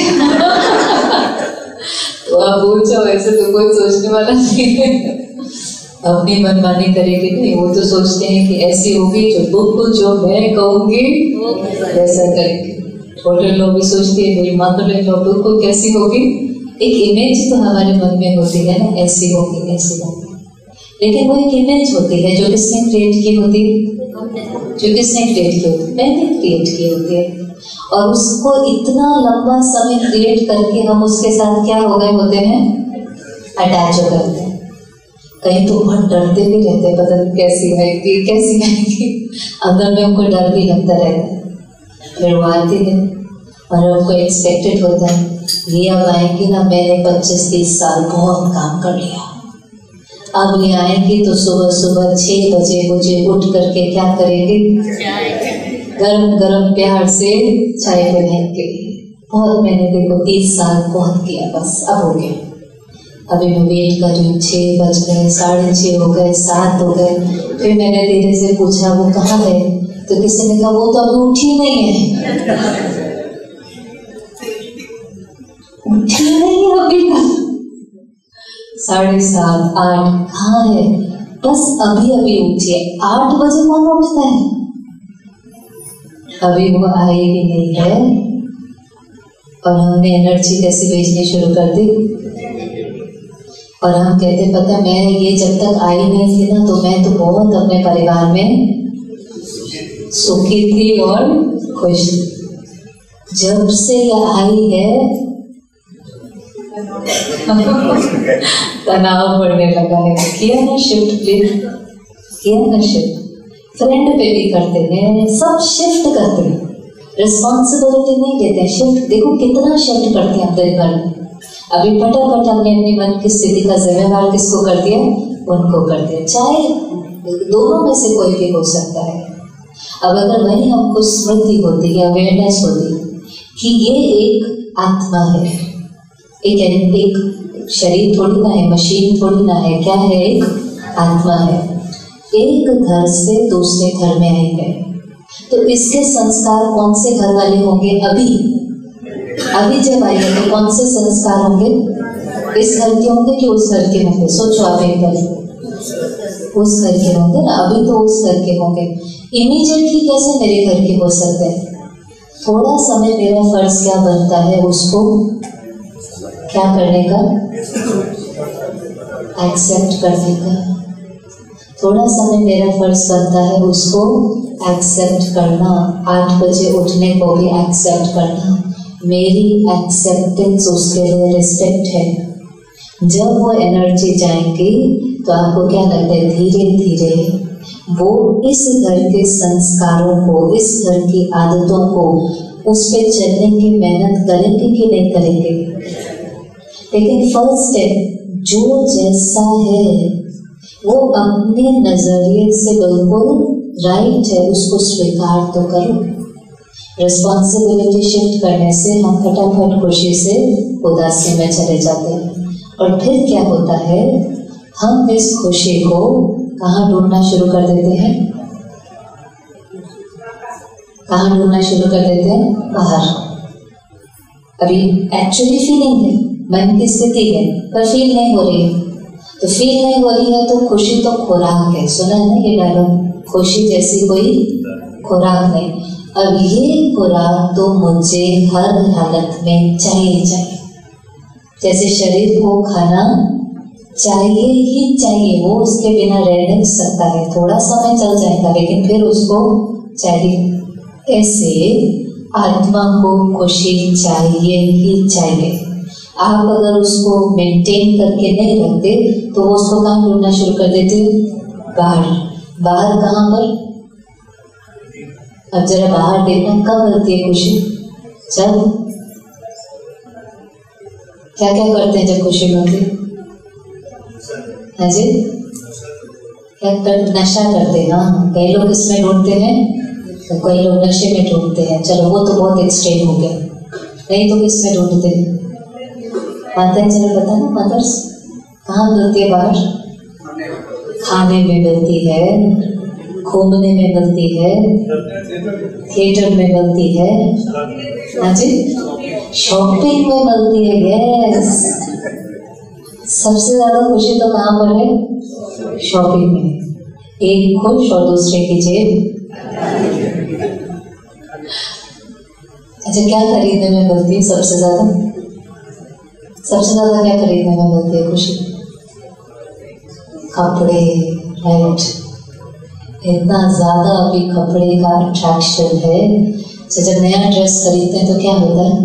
तो आप पूछो, ऐसे तो कोई सोचने वाला नहीं है। अपनी मनमानी करेगी नहीं, वो तो सोचते हैं कि ऐसी होगी जो बिल्कुल जो मैं कहूँगी वैसा करेंगे। छोटे लोग भी सोचते हैं मेरी माँ तो लोग बिल्कुल कैसी होगी। एक इमेज तो हमारे मन में होती है ना, ऐसी होगी ऐसी होगी, लेकिन वो एक इमेज होती है जो किसने क्रिएट की होती है, जो किसने क्रिएट की होती है, मैंने क्रिएट की होती है। और उसको इतना लंबा समय क्रिएट करके हम उसके साथ क्या हो गए होते हैं, अटैच हो गए हैं। कहीं तो बहुत डरते भी रहते हैं, पता नहीं कैसी आएगी कैसी आएगी, अंदर में उनको डर भी लगता रहता है। फिर वो आती है और उनको एक्सपेक्टेड होता है ये अब आएंगी ना, मैंने पच्चीस तीस साल बहुत काम कर लिया, अब ये आएंगी तो सुबह सुबह छह बजे मुझे उठ करके क्या करेंगे, गरम गरम प्यार से चाय बनाएंगे। बहुत मैंने देखो तीस साल बहुत किया, बस अब हो गया। अभी मैं वेट कर रही हूँ, छह बज गए, साढ़े छह हो गए, सात हो गए। फिर मैंने धीरे से पूछा वो कहाँ है, तो किसी ने कहा वो तो अभी उठी नहीं है, उठी नहीं है अभी तक। साढ़े सात आठ कहाँ है, बस अभी अभी उठी है। आठ बजे कौन उठता है, अभी वो आएगी नहीं है। और हमने एनर्जी कैसे भेजनी शुरू कर दी, और हम कहते पता मैं ये जब तक आई नहीं थी ना, तो मैं तो बहुत अपने परिवार में सुखी थी और खुश। जब से ये आई है तनाव बढ़ने लगा है। किया ना शिफ्ट, प्लीज किया ना शिफ्ट। फ्रेंड पे भी करते हैं, सब शिफ्ट करते हैं, रिस्पॉन्सिबिलिटी नहीं लेते हैं, शिफ्ट। देखो कितना शिफ्ट करते हैं अपने घर में। अभी फटाफट हमने अपनी मन की स्थिति का जिम्मेवार किसको कर दिया, उनको कर दिया। चाहे दोनों में से कोई भी हो सकता है। अब अगर वही हमको स्मृति होती है, अवेयरनेस होती कि ये एक आत्मा है, एक एक शरीर थोड़ी ना है, मशीन थोड़ी ना है, क्या है, एक आत्मा है, एक घर से दूसरे घर में आई है। तो इसके संस्कार कौन से घर वाले होंगे, अभी अभी जब आई है तो कौन से संस्कार होंगे, इस घर के होंगे कि उस घर के होंगे? सोचो आप एक बार, उस घर के होंगे ना, अभी तो उस घर के होंगे। इमीडिएटली कैसे मेरे घर के हो सकते हैं? थोड़ा समय मेरा फर्ज क्या बनता है, उसको क्या करने का, एक्सेप्ट करने का। थोड़ा समय मेरा फर्ज बनता है उसको एक्सेप्ट करना। आठ बजे उठने को भी एक्सेप्ट करना, मेरी एक्सेप्टेंस उसके लिए रिस्पेक्ट है। जब वो एनर्जी जाएंगी तो आपको क्या लगता है, धीरे धीरे वो इस घर के संस्कारों को, इस घर की आदतों को, उस पे चलने की मेहनत करेंगे कि नहीं करेंगे? लेकिन फर्स्ट स्टेप, जो जैसा है वो अपने नजरिए से बिल्कुल राइट है, उसको स्वीकार तो करो। रिस्पॉन्सिबिलिटी शिफ्ट करने से हम फटाफट खुशी से उदासी में चले जाते हैं। और फिर क्या होता है, हम इस खुशी को कहाँ ढूंढना शुरू कर देते हैं, कहाँ ढूंढना शुरू कर देते हैं, बाहर। अभी एक्चुअली फीलिंग है, मन की स्थिति है, पर फील नहीं हो रही है। तो फील नहीं हो रही है तो खुशी तो खुराक है, सुना है ना ये डायलॉग, खुशी जैसी कोई खुराक नहीं। अब ये खुराक तो मुझे हर हालत में चाहिए चाहिए। जैसे शरीर को खाना चाहिए ही चाहिए, वो उसके बिना रह नहीं सकता है, थोड़ा समय चल जाएगा लेकिन फिर उसको चाहिए। ऐसे आत्मा को खुशी चाहिए ही चाहिए। आप अगर उसको मेंटेन करके नहीं रखते तो वो उसको कहाँ ढूंढना शुरू कर देते, बाहर। बाहर कहाँ पर? अब जरा बाहर देखना, कब मिलती है खुशी? जब क्या क्या करते हैं जब खुशी मिलती है जी? क्या कर, नशा करते हैं। हाँ, कई लोग इसमें ढूंढते हैं तो कई लोग नशे में ढूंढते हैं। चलो वो तो बहुत एक्सट्रीम हो गया। नहीं तो किसमें ढूंढते हैं? माता चलो पता ना, मदर्स कहाँ मिलती है? बाहर खाने में मिलती है, घूमने में मिलती है, थिएटर में मिलती है, हाँ जी, शॉपिंग में मिलती है। यस, सबसे ज्यादा खुशी तो कहाँ पर है? शॉपिंग में। एक खुश और दूसरे की जेब। अच्छा, क्या खरीदने में मिलती है सबसे ज्यादा? सबसे ज्यादा क्या खरीदने में मिलती है खुशी? कपड़े, राइट। इतना ज्यादा अभी कपड़े का अट्रैक्शन है। तो जब नया ड्रेस खरीदते हैं तो क्या होता है?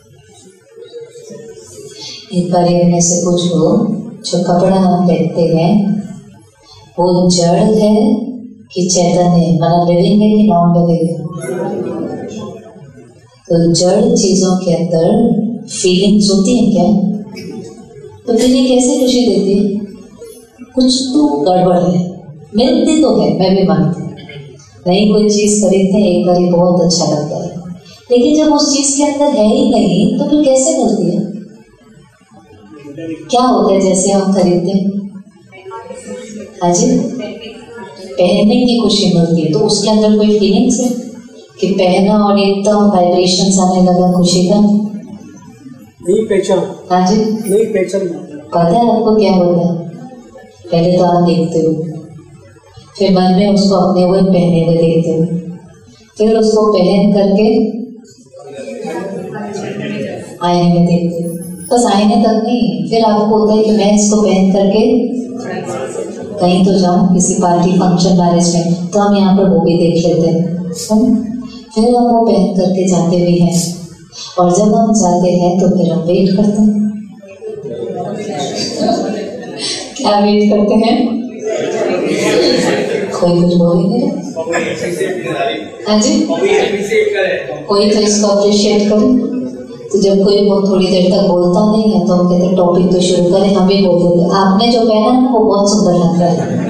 एक बार एक से पूछो, जो कपड़ा हम पहनते हैं वो जड़ है कि चैतन्य, मतलब लिविंग है कि नॉन लिविंग है? तो जड़ चीजों के अंदर फीलिंग्स होती हैं क्या? तो फिर ये कैसे खुशी देती है? कुछ तो गड़बड़ है। मिलती तो है, मैं भी मानती हूँ, नई कोई चीज खरीदते हैं एक बार ही बहुत अच्छा लगता है, लेकिन जब उस चीज के अंदर है ही नहीं तो फिर कैसे मिलती है? क्या होता है जैसे हम खरीदते हैं? हाँ जी, पहनने की खुशी मिलती है, तो उसके अंदर कोई फीलिंग्स है कि पहना और एकदम वाइब्रेशन आने लगा खुशी का? नहीं पहचान। हाँ जी, नहीं पहचान। पता है आपको क्या होता है? पहले तो आप देखते हो, फिर मन में उसको अपने हुए पहने हुए देखते हो, फिर उसको पहन करके आईने में देखते हो। बस आईने तक नहीं, फिर आपको होता है कि मैं इसको पहन करके कहीं तो जाऊं, किसी पार्टी फंक्शन मैरिज में, तो हम यहाँ पर वो भी देख लेते हैं, फिर हम वो पहन करके जाते भी हैं, और जब हम जाते हैं तो फिर हम वेट करते हैं। क्या वेट करते हैं? कोई कुछ बोल ही नहीं। हाँ जी, कोई तो इसको अप्रिशिएट करे। तो जब कोई वो थोड़ी देर तक बोलता नहीं है तो हम कहते हैं टॉपिक तो शुरू करें। हम भी बोल देते आपने जो पहना है वो बहुत सुंदर लग रहा है।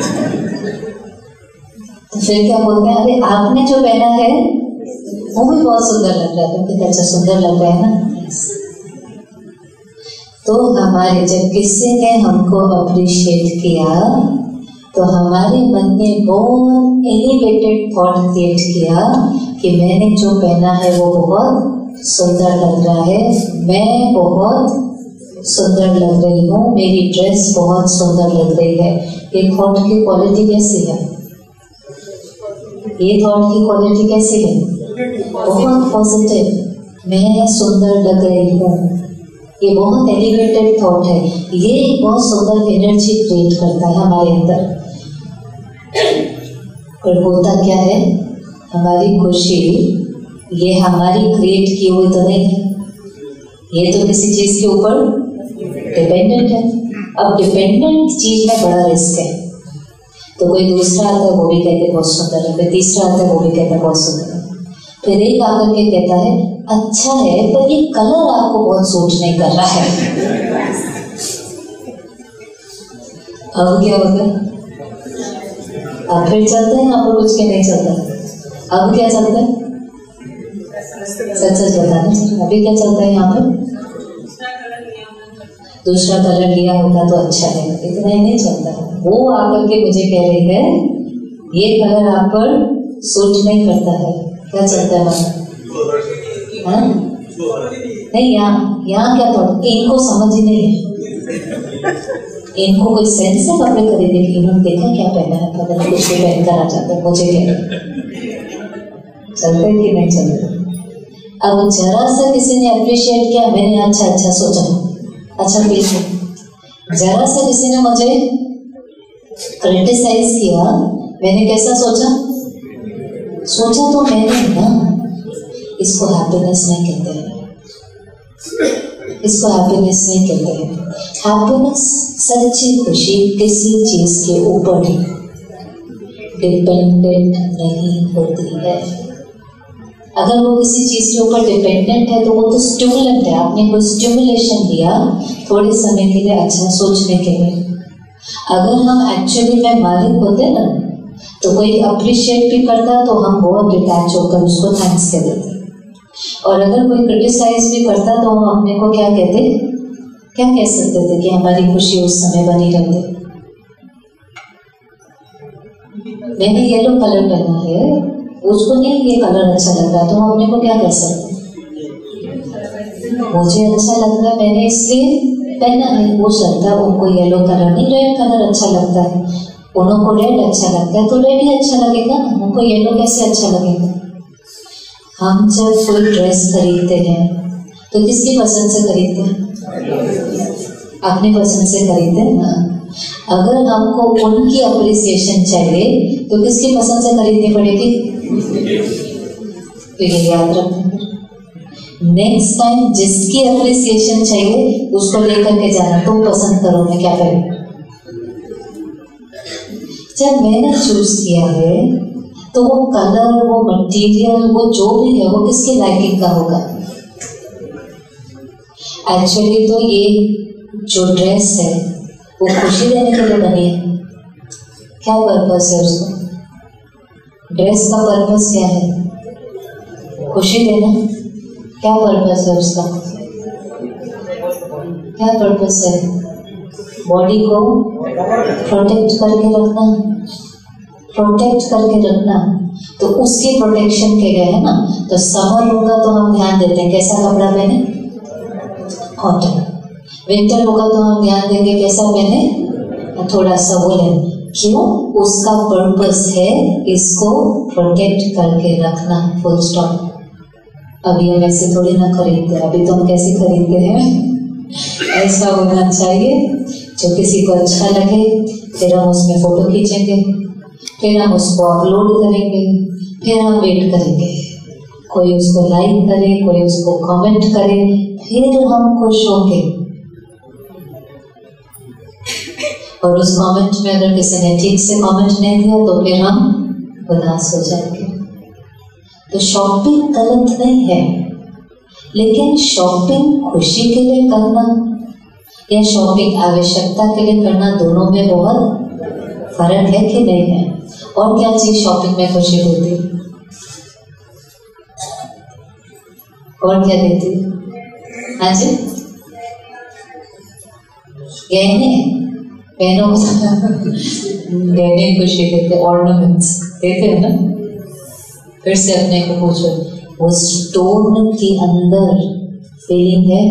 तो फिर क्या बोलते हैं? अरे आपने जो पहना है वो भी बहुत सुंदर लग रहा है। तो कहते अच्छा सुंदर लग रहा है ना। तो हमारे जब किसी ने हमको अप्रिशिएट किया तो हमारे मन ने बहुत एलिवेटेड थॉट क्रिएट किया कि मैंने जो पहना है वो बहुत सुंदर लग रहा है, मैं बहुत सुंदर लग रही हूँ, मेरी ड्रेस बहुत सुंदर लग रही है। ये थॉट की क्वालिटी कैसी है? ये थॉट की क्वालिटी कैसी है? बहुत पॉजिटिव, मैं सुंदर लग रही हूँ। ये बहुत एलिवेटेड थॉट है, ये एक बहुत सुंदर एनर्जी क्रिएट करता है हमारे अंदर। और होता क्या है? हमारी खुशी ये हमारी क्रिएट की हुई तो नहीं है, ये तो किसी चीज के ऊपर डिपेंडेंट है। अब डिपेंडेंट चीज में बड़ा रिस्क है। तो कोई दूसरा आता है वो भी कहते बहुत सुंदर है, फिर तीसरा आता है वो भी कहता है बहुत सुंदर है, फिर एक आकर के कहता है अच्छा है पर ये कलर आपको बहुत सूट नहीं कर रहा है। अब क्या होता है? अब फिर चलते हैं, आप कुछ के नहीं चलता। अब क्या चलता है? सच सच बताना, अभी क्या चलता है यहाँ पर? दूसरा कलर लिया होता तो अच्छा है, इतना ही नहीं चलता। वो आकर के मुझे कह रही है ये कलर आप पर सूट नहीं करता है, क्या चलता है मतलब? हाँ? नहीं, यहाँ यहाँ क्या था? इनको समझ ही नहीं है, इनको कोई सेंस है कपड़े खरीदने की। इन्होंने देखा क्या पहना है, पता नहीं कुछ भी पहन कर आ जाता है, मुझे क्या चलते कि नहीं चलते? अब जरा सा किसी ने अप्रिशिएट किया, मैंने अच्छा अच्छा सोचा, अच्छा फील किया। जरा सा किसी ने मुझे क्रिटिसाइज किया, मैंने कैसा सोचा? सोचा तो मैंने ना। इसको हैप्पीनेस नहीं कहते हैं, इसको हैप्पीनेस नहीं कहते हैं। हैप्पीनेस सच्ची खुशी किसी चीज के ऊपर ही डिपेंडेंट नहीं होती है। अगर वो किसी चीज के ऊपर डिपेंडेंट है तो वो तो स्टिमुलेंट है, आपने कोई स्टिमुलेशन दिया थोड़े समय के लिए अच्छा सोचने के लिए। अगर हम एक्चुअली में मालिक होते ना तो कोई अप्रिशिएट भी करता तो हम बहुत डिटैच होकर उसको थैंक्स कह देते, और अगर कोई क्रिटिसाइज भी करता तो हम अपने को क्या कहते, क्या कह सकते थे कि हमारी खुशी उस समय बनी रहती। मैंने येलो कलर पहना है, उसको नहीं ये कलर अच्छा लग रहा, तो हम अपने को क्या कह सकते, मुझे अच्छा लग रहा है मैंने इसलिए पहना है। वो सकता है उनको येलो कलर नहीं, रेड कलर अच्छा लगता है, उनको रेड अच्छा लगता है तो रेड ही अच्छा लगेगा ना, उनको येलो कैसे अच्छा लगेगा। हम जब कोई ड्रेस खरीदते हैं तो किसकी पसंद से खरीदते हैं? अपनी पसंद से खरीदते हैं ना। अगर हमको उनकी अप्रिसिएशन चाहिए तो किसकी पसंद से खरीदनी पड़ेगी? तो ये याद रखना, नेक्स्ट टाइम जिसकी अप्रिसिएशन चाहिए उसको लेकर के जाना, तुम पसंद करो मैं क्या करूं। जब मैंने चूज किया है तो वो कलर, वो मटेरियल, वो जो भी है वो किसकी लाइकिंग का होगा। एक्चुअली तो ये जो ड्रेस है वो खुशी देने के लिए बनी है। क्या पर्पस है उसका? ड्रेस का पर्पस क्या है? खुशी देना। क्या पर्पस है उसका? क्या पर्पस है? बॉडी को प्रोटेक्ट करके रखना, प्रोटेक्ट करके रखना। तो उसकी प्रोटेक्शन के लिए है ना, तो समर होगा तो हम ध्यान देते हैं कैसा कपड़ा पहने, कॉटन। विंटर होगा तो हम ध्यान देंगे कैसा पहने, थोड़ा सा वुलन। क्यों? उसका पर्पस है इसको प्रोटेक्ट करके रखना, फुल स्टॉप। अभी हम ऐसे थोड़ी ना खरीदते, अभी तो हम कैसे खरीदते हैं, ऐसा होना चाहिए जो किसी को अच्छा लगे, फिर हम उसमें फोटो खींचेंगे, फिर हम उसको अपलोड करेंगे, फिर हम वेट करेंगे कोई उसको लाइक करे, कोई उसको कमेंट करे, फिर हम खुश होंगे। और उस कमेंट में अगर किसी ने ठीक से कमेंट नहीं दिया तो फिर हम उदास हो जाएंगे। तो शॉपिंग गलत नहीं है, लेकिन शॉपिंग खुशी के लिए करना या शॉपिंग आवश्यकता के लिए करना, दोनों में बहुत फर्क है कि नहीं है। और क्या चीज शॉपिंग में खुशी होती है? और क्या देती है? हाँ जी, गहने, गहनों गहने खुशी देते, ऑर्नामेंट्स देते हैं ना। फिर से अपने को पूछो, वो स्टोन के अंदर फीलिंग है?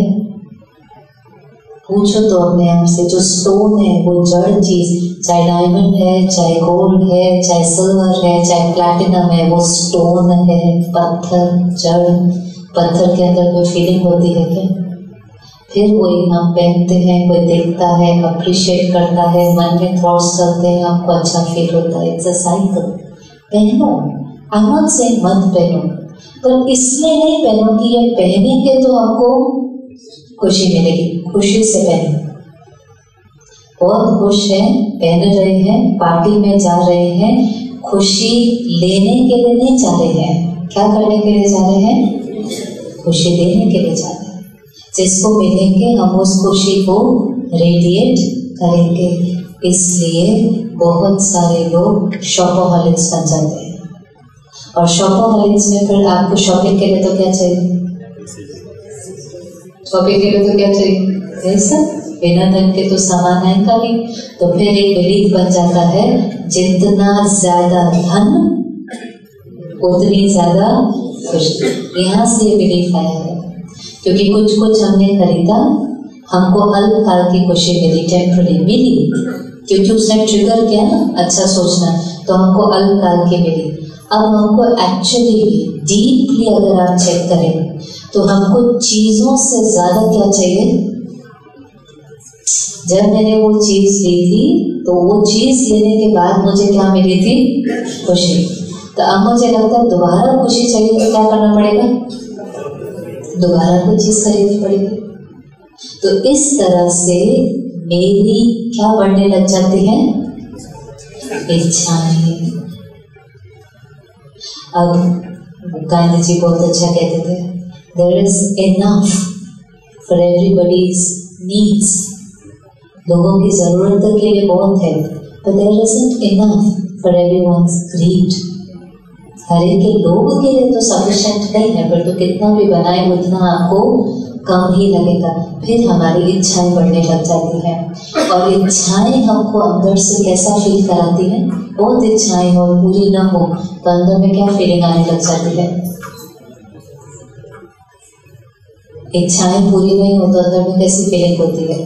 पूछो तो अपने आप से, जो स्टोन है वो जड़ चीज, चाहे डायमंड है, चाहे गोल्ड है, चाहे सिल्वर है, चाहे प्लैटिनम है, वो स्टोन है, पत्थर, जड़। पत्थर के अंदर कोई फीलिंग होती है क्या? फिर वही हम पहनते हैं, कोई देखता है, अप्रिशिएट करता है, मन में थॉट्स करते हैं, हमको अच्छा फील होता है। It's a cycle. पहनो, आई एम नॉट सेइंग मत पहनो, पर इसलिए नहीं पहनो कि ये पहनेंगे तो हमको खुशी मिलेगी। खुशी से पहनो। बहुत खुश हैं, पहन रहे हैं, पार्टी में जा रहे हैं, खुशी लेने के लिए नहीं जा रहे हैं। क्या करने के लिए जा रहे हैं? खुशी देने के लिए जा रहे हैं। जिसको मिलेंगे हम उस खुशी को रेडिएट करेंगे। इसलिए बहुत सारे लोग शॉपहॉलिक्स बन जाते हैं। और शॉपहॉलिक्स में फिर आपको शॉपिंग के लिए तो क्या चाहिए? शॉपिंग के लिए तो क्या चाहिए? पैसा। बिना धन के तो सामान आएगा नहीं। तो फिर एक बिलीफ बन जाता है, जितना ज्यादा धन उतनी ज्यादा खुशी। यहाँ से ये बिलीफ आया है, क्योंकि कुछ कुछ हमने खरीदा, हमको अल्पकाल की खुशी मिली, टेम्पररी मिली, क्योंकि उसने ट्रिगर किया ना अच्छा सोचना, तो हमको अल्पकाल की मिली। अब हमको एक्चुअली डीपली अगर आप चेक करें तो हमको चीजों से ज्यादा क्या चाहिए? जब मैंने वो चीज ली थी तो वो चीज लेने के बाद मुझे क्या मिली थी? खुशी। तो अब मुझे लगता है दोबारा खुशी चाहिए तो क्या करना पड़ेगा? दोबारा कोई चीज खरीदनी पड़ेगी। तो इस तरह से मेरी क्या बढ़ने लग जाती है? इच्छाएं। अब गांधी जी बहुत अच्छा कहते थे, there is enough for everybody's needs. लोगों की जरूरत के लिए बहुत है, but there isn't enough for everyone's greed। हर एक के लोगों के लिए तो सफिशिएंट नहीं है, पर तो कितना भी बनाए उतना आपको कम ही लगेगा। फिर हमारी इच्छाएं बढ़ने लग जाती हैं, और इच्छाएं हमको अंदर से कैसा फील कराती हैं? बहुत इच्छाएं हो पूरी ना हो तो अंदर में क्या फीलिंग आने लग जाती है? इच्छाएं पूरी नहीं हो तो अंदर में कैसी फीलिंग होती है?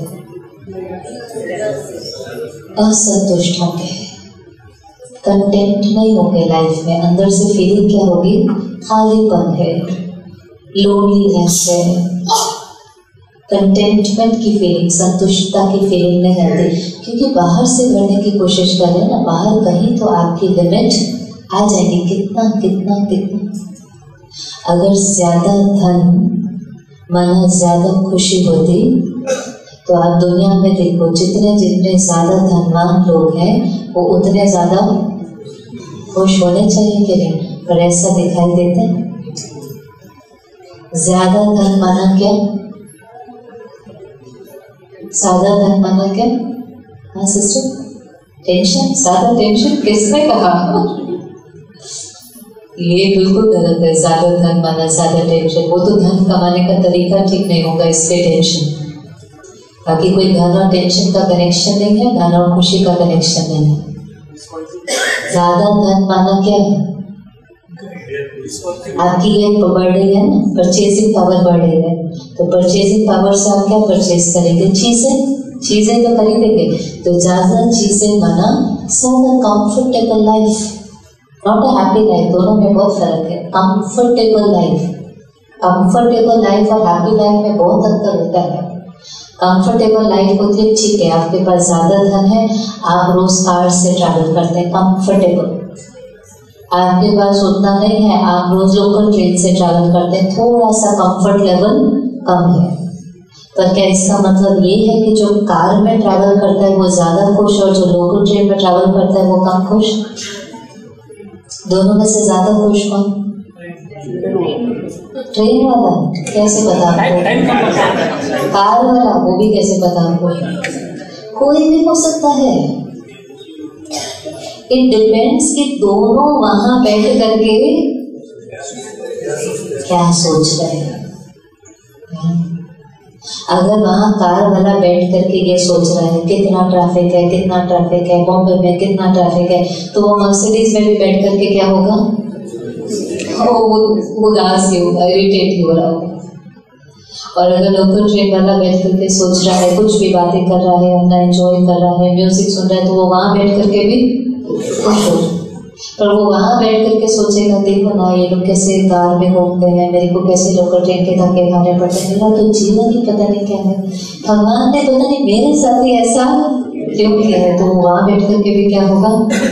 असंतुष्ट होंगे, कंटेंट नहीं होंगे लाइफ में। अंदर से फीलिंग क्या होगी? खालीपन है, लोनलीनेस है, कंटेंटमेंट की फीलिंग, संतुष्टता की फीलिंग नहीं आती। क्योंकि बाहर से बढ़ने की कोशिश कर रहे हैं ना, बाहर कहीं तो आपकी लिमिट आ जाएगी। कितना कितना कितना अगर ज्यादा धन माना ज्यादा खुशी होती तो आप दुनिया में देखो, जितने जितने ज्यादा धनवान लोग हैं वो उतने ज्यादा खुश होने चाहिए कि नहीं? पर ऐसा दिखाई देता है। ज्यादा धन माना क्या? सादा धन माना क्या? हाँ सिस्टर, टेंशन। सादा टेंशन किसने कहा? ये बिल्कुल गलत है। ज्यादा धन माना ज्यादा टेंशन, वो तो धन कमाने का तरीका ठीक नहीं होगा इसलिए टेंशन। बाकी कोई धन और टेंशन का कनेक्शन नहीं है, धन और खुशी का कनेक्शन नहीं है। ज्यादा धन माना क्या है? आपकी ये बढ़ रही है ना, परचेजिंग पावर बढ़ रही है, तो परचेजिंग पावर से आप क्या परचेज करेंगे? चीजें। चीजें तो खरीदेंगे। तो ज्यादा चीजें माना ज्यादा comfortable life, not a happy life. दोनों में बहुत फर्क है। कंफर्टेबल लाइफ, कंफर्टेबल लाइफ और हैप्पी लाइफ में बहुत अंतर होता है। कंफर्टेबल लाइफ होती है, ठीक है आपके पास ज्यादा धन है, आप रोज कार से ट्रैवल करते हैं, कंफर्टेबल। आपके पास उतना नहीं है, आप रोज लोकल ट्रेन से ट्रैवल करते हैं, थोड़ा सा कंफर्ट लेवल कम है। पर क्या इसका मतलब ये है कि जो कार में ट्रैवल करता है वो ज्यादा खुश और जो लोकल ट्रेन में ट्रैवल करता है वो कम खुश? दोनों में से ज्यादा खुश कौन? ट्रेन वाला। कैसे पता आपको? कार वाला, वो भी कैसे पता आपको? कोई भी हो सकता है। इट डिपेंड्स कि दोनों वहां बैठ करके क्या सोच रहे हैं। अगर वहां कार वाला बैठ करके ये सोच रहा है कितना ट्रैफिक है, कितना ट्रैफिक है, बॉम्बे में कितना ट्रैफिक है, तो वो मर्सिडीज में भी बैठ करके क्या होगा? वो उदास ही होगा, इरिटेट ही हो रहा होगा। और अगर लोकल ट्रेन वाला बैठ करके सोच रहा है, कुछ भी बातें कर रहा है, अपना एंजॉय कर रहा है, म्यूजिक सुन रहा है, तो वो वहां बैठ करके भी खुश हो। पर वो वहां बैठ करके सोचेगा, देखो ना ये लोग कैसे कार में घूमते हैं, मेरे को कैसे लोकल ट्रेन के धक्के खाने पड़ते हैं, मेरा तो जीवन ही पता नहीं क्या है, भगवान ने पता नहीं मेरे साथ ही ऐसा क्यों किया है। तो वो वहां बैठ करके भी क्या होगा?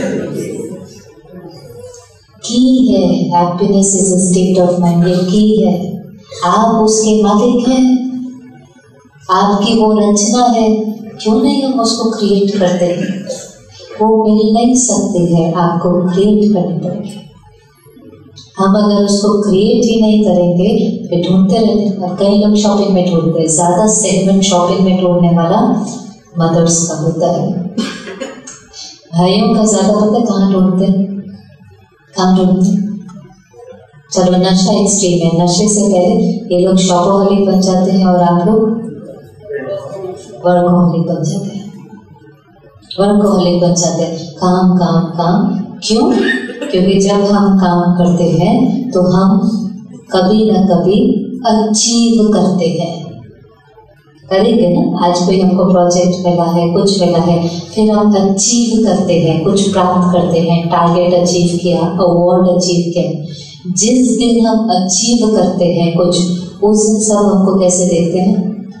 की है happiness is a state of mind. ये की है, आप उसके मालिक हैं, आपकी वो रचना है, क्यों नहीं हम उसको क्रिएट करते हैं? वो मिल नहीं सकती है, आपको क्रिएट करनी पड़ेगी। हम अगर उसको क्रिएट ही नहीं करेंगे तो ढूंढते रहते। कई लोग शॉपिंग में ढूंढते हैं, ज्यादा सेगमेंट शॉपिंग में ढूंढने वाला मदर्स का होता है। भाइयों का ज्यादा पता कहाँ ढूंढते हैं? कहाँ ढूंढते हैं? चलो नशा एक्सट्रीम है, नशे से पहले ये लोग शॉपोहलिक बन जाते हैं और आप लोग वर्कोहलिक बन जाते हैं। वर्कोहलिक बन जाते हैं, काम काम काम। क्यों? क्योंकि जब हम काम करते हैं तो हम कभी न कभी अचीव करते हैं। करेंगे ना। आज कोई हमको प्रोजेक्ट मिला है, कुछ मिला है, फिर हम अचीव करते हैं, कुछ प्राप्त करते हैं, टारगेट अचीव किया, अवार्ड अचीव किया। जिस दिन हम अचीव करते हैं कुछ, उस दिन सब हमको कैसे देखते हैं?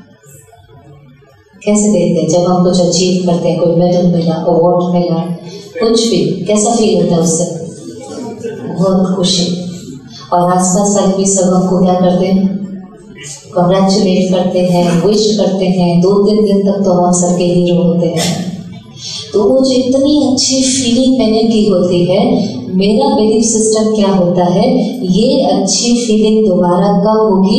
कैसे देखते हैं? जब हम कुछ अचीव करते हैं, कोई मेडल मिला, अवार्ड मिला, कुछ भी, कैसा फील होता है उससे? बहुत खुशी। और आसपास वाले भी सब हमको क्या करते हैं? कॉन्ग्रेचुलेट करते हैं, विश करते हैं। दो तीन दिन तक तो हम सबके हीरो होते हैं। तो वो जो इतनी अच्छी फीलिंग मैंने की होती है, मेरा बिलीफ सिस्टम क्या होता है, ये अच्छी फीलिंग दोबारा कब होगी?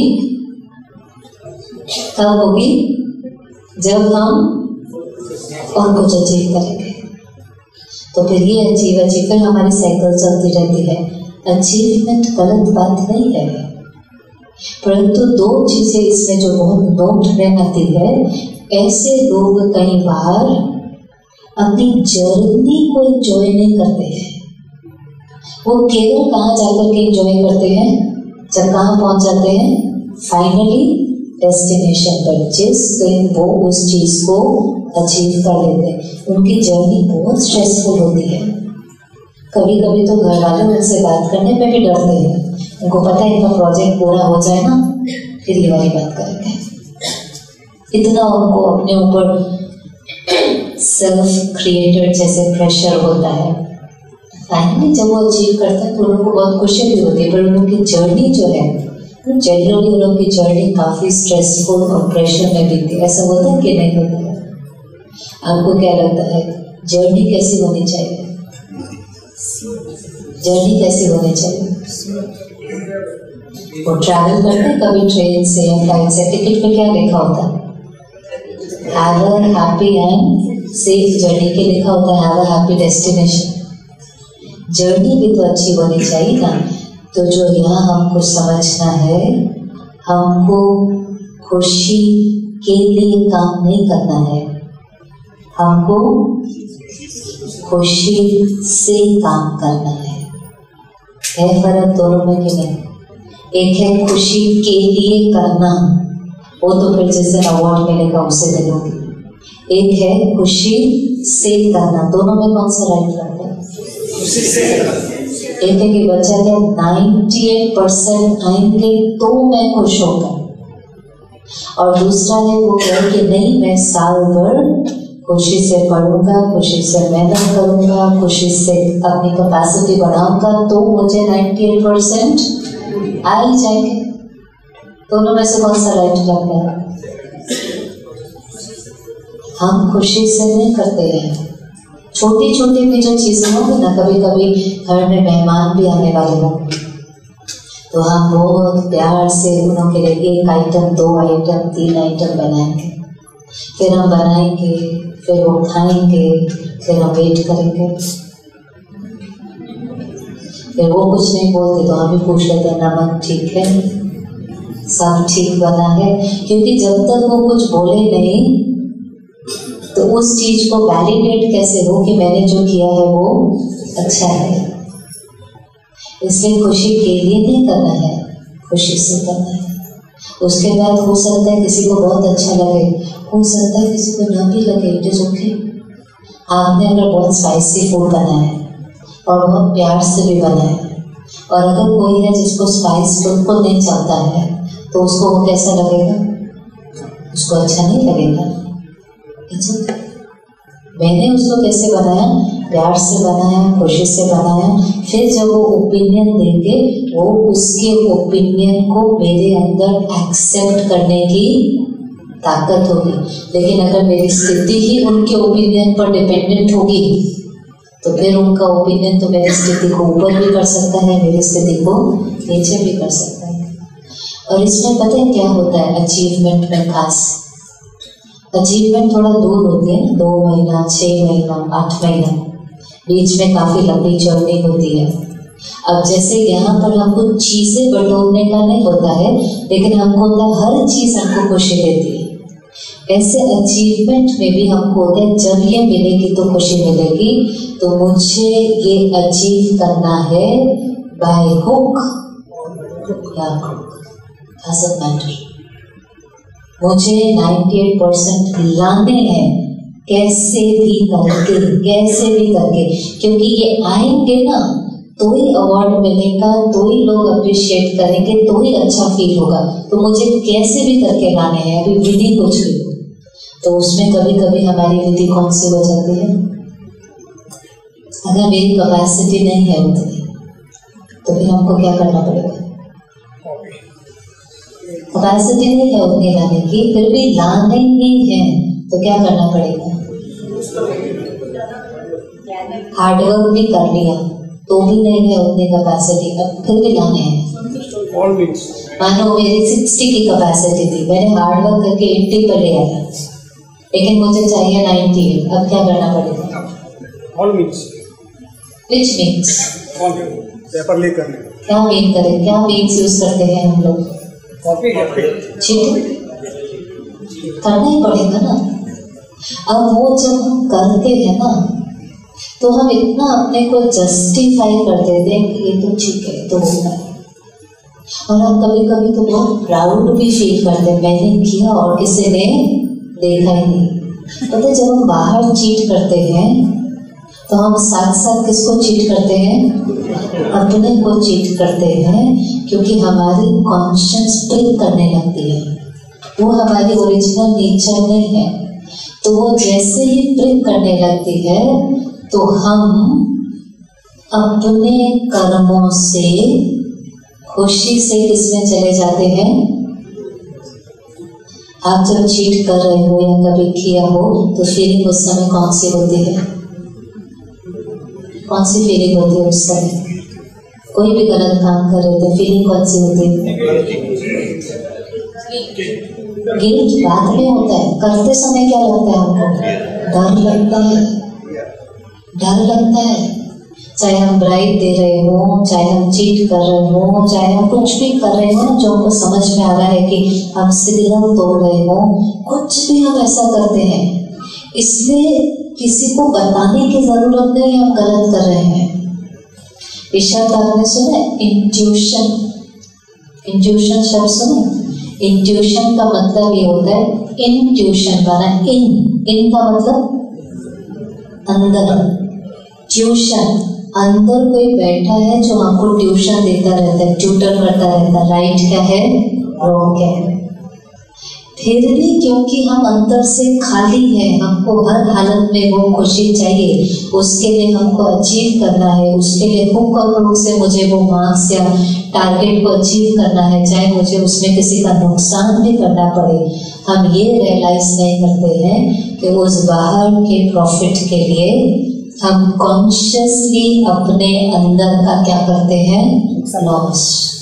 कब होगी? जब हम और कुछ अचीव करेंगे। तो फिर ये अचीव अचीव फिर हमारी साइकिल चलती रहती है। अचीवमेंट गलत बात नहीं है, परंतु दो चीजें इसमें जो बहुत नोट में आती है, ऐसे लोग कई बार अपनी जर्नी को एंजॉय नहीं करते हैं। वो केवल कहाँ जाकर के एंजॉय करते हैं? जब कहाँ पहुंच जाते हैं? फाइनली डेस्टिनेशन पर, जिस दिन वो उस चीज को अचीव कर लेते हैं। उनकी जर्नी बहुत स्ट्रेसफुल होती है। कभी कभी तो घर वाले उनसे बात करने में भी डरते हैं। उनको पता है इनका प्रोजेक्ट पूरा हो जाए ना, फिर ये वाली बात करेंगे। इतना उनको अपने ऊपर सेल्फ क्रिएटेड जैसे प्रेशर होता है। फाइनली जब वो अचीव करते हैं तो उन लोगों को बहुत खुशी भी होती है, पर उनकी जर्नी जो है, जनरली उन लोगों की जर्नी काफी स्ट्रेसफुल और प्रेशर में बीतती है। ऐसा होता है कि नहीं होता है? आपको क्या लगता है, जर्नी कैसी होनी चाहिए? जर्नी कैसी होनी चाहिए? वो ट्रैवल करते हैं कभी ट्रेन से या फ्लाइट से, टिकट पे क्या लिखा होता है? Have a happy and safe journey के लिखा होता है, have a happy destination. Journey भी तो अच्छी होनी चाहिए ना। तो जो यहाँ हमको समझना है, हमको खुशी के लिए काम नहीं करना है, हमको खुशी से काम करना है। है फर्क दोनों में कि नहीं? एक है खुशी के लिए करना, वो तो फिर जिस दिन अवार्ड मिलेगा उसे दे दूंगी। एक है खुशी से करना। दोनों में कौन सा राइट रहता है? एक है कि बच्चा क्या अट्ठानवे परसेंट आएंगे तो मैं खुश होगा, और दूसरा है वो कहे कि नहीं, मैं साल भर खुशी से पढ़ूंगा, खुशी से मेहनत करूंगा, खुशी से अपनी कैपेसिटी बढ़ाऊंगा, तो मुझे अट्ठानवे परसेंट आ ही जाएंगे। दोनों में से कौन सा राइट लगता है? हम खुशी से नहीं करते हैं। छोटी छोटी भी जो चीजें होंगी ना, कभी कभी घर में मेहमान भी आने वाले होंगे, तो हम बहुत प्यार से उन्हों के लिए एक आइटम, दो आइटम, तीन आइटम बनाएंगे। फिर हम बनाएंगे, फिर वो खाएंगे, फिर हम वेट करेंगे। फिर वो कुछ नहीं बोलते तो हम भी पूछ लेते हैं, नमक ठीक है, सब ठीक बना है। क्योंकि जब तक वो कुछ बोले नहीं, तो उस चीज को वैलिडेट कैसे हो कि मैंने जो किया है वो अच्छा है। इसलिए खुशी के लिए नहीं करना है, खुशी से करना है। उसके बाद हो सकता है किसी को बहुत अच्छा लगे, हो सकता है किसी को ना भी लगे, इट इज ओके। आपने अगर बहुत स्पाइसी फूड बनाया है और बहुत प्यार से भी बनाया है, और अगर कोई है जिसको स्पाइस बिल्कुल नहीं चलता है, तो उसको वो कैसा लगेगा? उसको अच्छा नहीं लगेगा। It's okay. मैंने उसको कैसे बनाया? प्यार से बनाया, खुशी से बनाया। फिर जब वो ओपिनियन देंगे, वो उसके ओपिनियन को मेरे अंदर एक्सेप्ट करने की ताकत होगी। लेकिन अगर मेरी स्थिति ही उनके ओपिनियन पर डिपेंडेंट होगी, तो फिर उनका ओपिनियन तो मेरी स्थिति को ऊपर भी कर सकता है, मेरी स्थिति को नीचे भी कर सकता है। और इसमें पता है क्या होता है अचीवमेंट में? खास अचीवमेंट थोड़ा दूर होती है, दो महीना, छह महीना, आठ महीना, बीच में काफी लंबी जर्नी होती है। अब जैसे यहाँ पर हमको चीजें बटोरने का नहीं होता है, लेकिन हमको होता है हर चीज हमको खुशी देती है। ऐसे अचीवमेंट में भी हमको होता है जब ये मिलेगी तो खुशी मिलेगी, तो मुझे ये अचीव करना है बाय हुक या क्रुक, डजंट मैटर। मुझे अट्ठानवे परसेंट लाने हैं, कैसे भी करके, कैसे भी करके, क्योंकि ये आएंगे ना तो ही अवार्ड मिलेगा, तो ही लोग अप्रिशिएट करेंगे, तो ही अच्छा फील होगा। तो मुझे कैसे भी करके लाने हैं। अभी विधि कुछ भी तो उसमें कभी कभी हमारी विधि कौन सी हो जाती है, अगर मेरी कैपेसिटी नहीं है उतनी तो फिर हमको क्या करना पड़ेगा। कैपेसिटी नहीं है उतनी लाने की, फिर भी लाने ही है तो क्या करना पड़ेगा। हार्डवर्क भी कर लिया तो भी नहीं है उतनी कैपेसिटी, अब फिर भी लाने हैं। मानो मेरी सिक्सटी की कैपेसिटी थी, मैंने हार्डवर्क करके एट्टी पर ले आया, लेकिन मुझे चाहिए नाइन्टी, अब क्या करना पड़ेगा। All means. Which means? Paper leak करने। क्या मीन करें, क्या मीन्स यूज करते हैं हम लोग। कॉपी चीटिंग करना ही पड़ेगा ना। अब वो जब हम करते हैं ना तो हम इतना अपने को जस्टिफाई कर देते हैं कि ये तो ठीक है, तो होगा। और हम कभी कभी तो बहुत प्राउड भी फील करते हैं, मैंने किया और किसी ने देखा ही नहीं। पता है जब हम बाहर चीट करते हैं तो हम साथ साथ किसको चीट करते हैं, अपने को चीट करते हैं, क्योंकि हमारी कॉन्शियस प्रिंट करने लगती है, वो हमारी ओरिजिनल नेचर नहीं है। तो वो जैसे ही प्रिंट करने लगती है तो हम अपने कर्मों से खुशी से किसमें चले जाते हैं। आप जब चीट कर रहे हो या कभी किया हो तो फीलिंग उस समय कौन सी होती है, कौन सी फीलिंग होती है उस समय। कोई भी गलत काम कर रहे थे फीलिंग कौन सी होती है। गिल्ट बाद में होता है, करते समय क्या लगता है हमको, डर लगता है, डर लगता है। चाहे हम ब्राइब दे रहे हो, चाहे हम चीट कर रहे हो, चाहे हम कुछ भी कर रहे हो जो हमको समझ में आ रहा है कि हम सिग्नल तोड़ रहे हो, कुछ भी हम ऐसा करते हैं, इसमें किसी को बताने की जरूरत नहीं, हम गलत कर रहे हैं। इस शब्द आपने सुना, इंट्यूशन। इंट्यूशन शब्द सुना। इंट्यूशन का मतलब ये होता है, इंट्यूशन माना इन, इन का मतलब अंदर, ट्यूशन अंदर कोई बैठा है जो हमको ट्यूशन देता रहता है, ट्यूटर करता रहता है, राइट क्या है रॉन्ग क्या है। फिर भी क्योंकि हम अंदर से खाली हैं, हमको हर हालत में वो खुशी चाहिए, उसके लिए हमको अचीव करना है, उसके लिए हुक और रुक से मुझे वो मार्क्स या टारगेट को अचीव करना है, चाहे मुझे उसमें किसी का नुकसान भी करना पड़े। हम ये रियलाइज नहीं करते हैं कि उस बाहर के प्रॉफिट के लिए हम कॉन्शियसली अपने अंदर का क्या करते हैं, लॉस।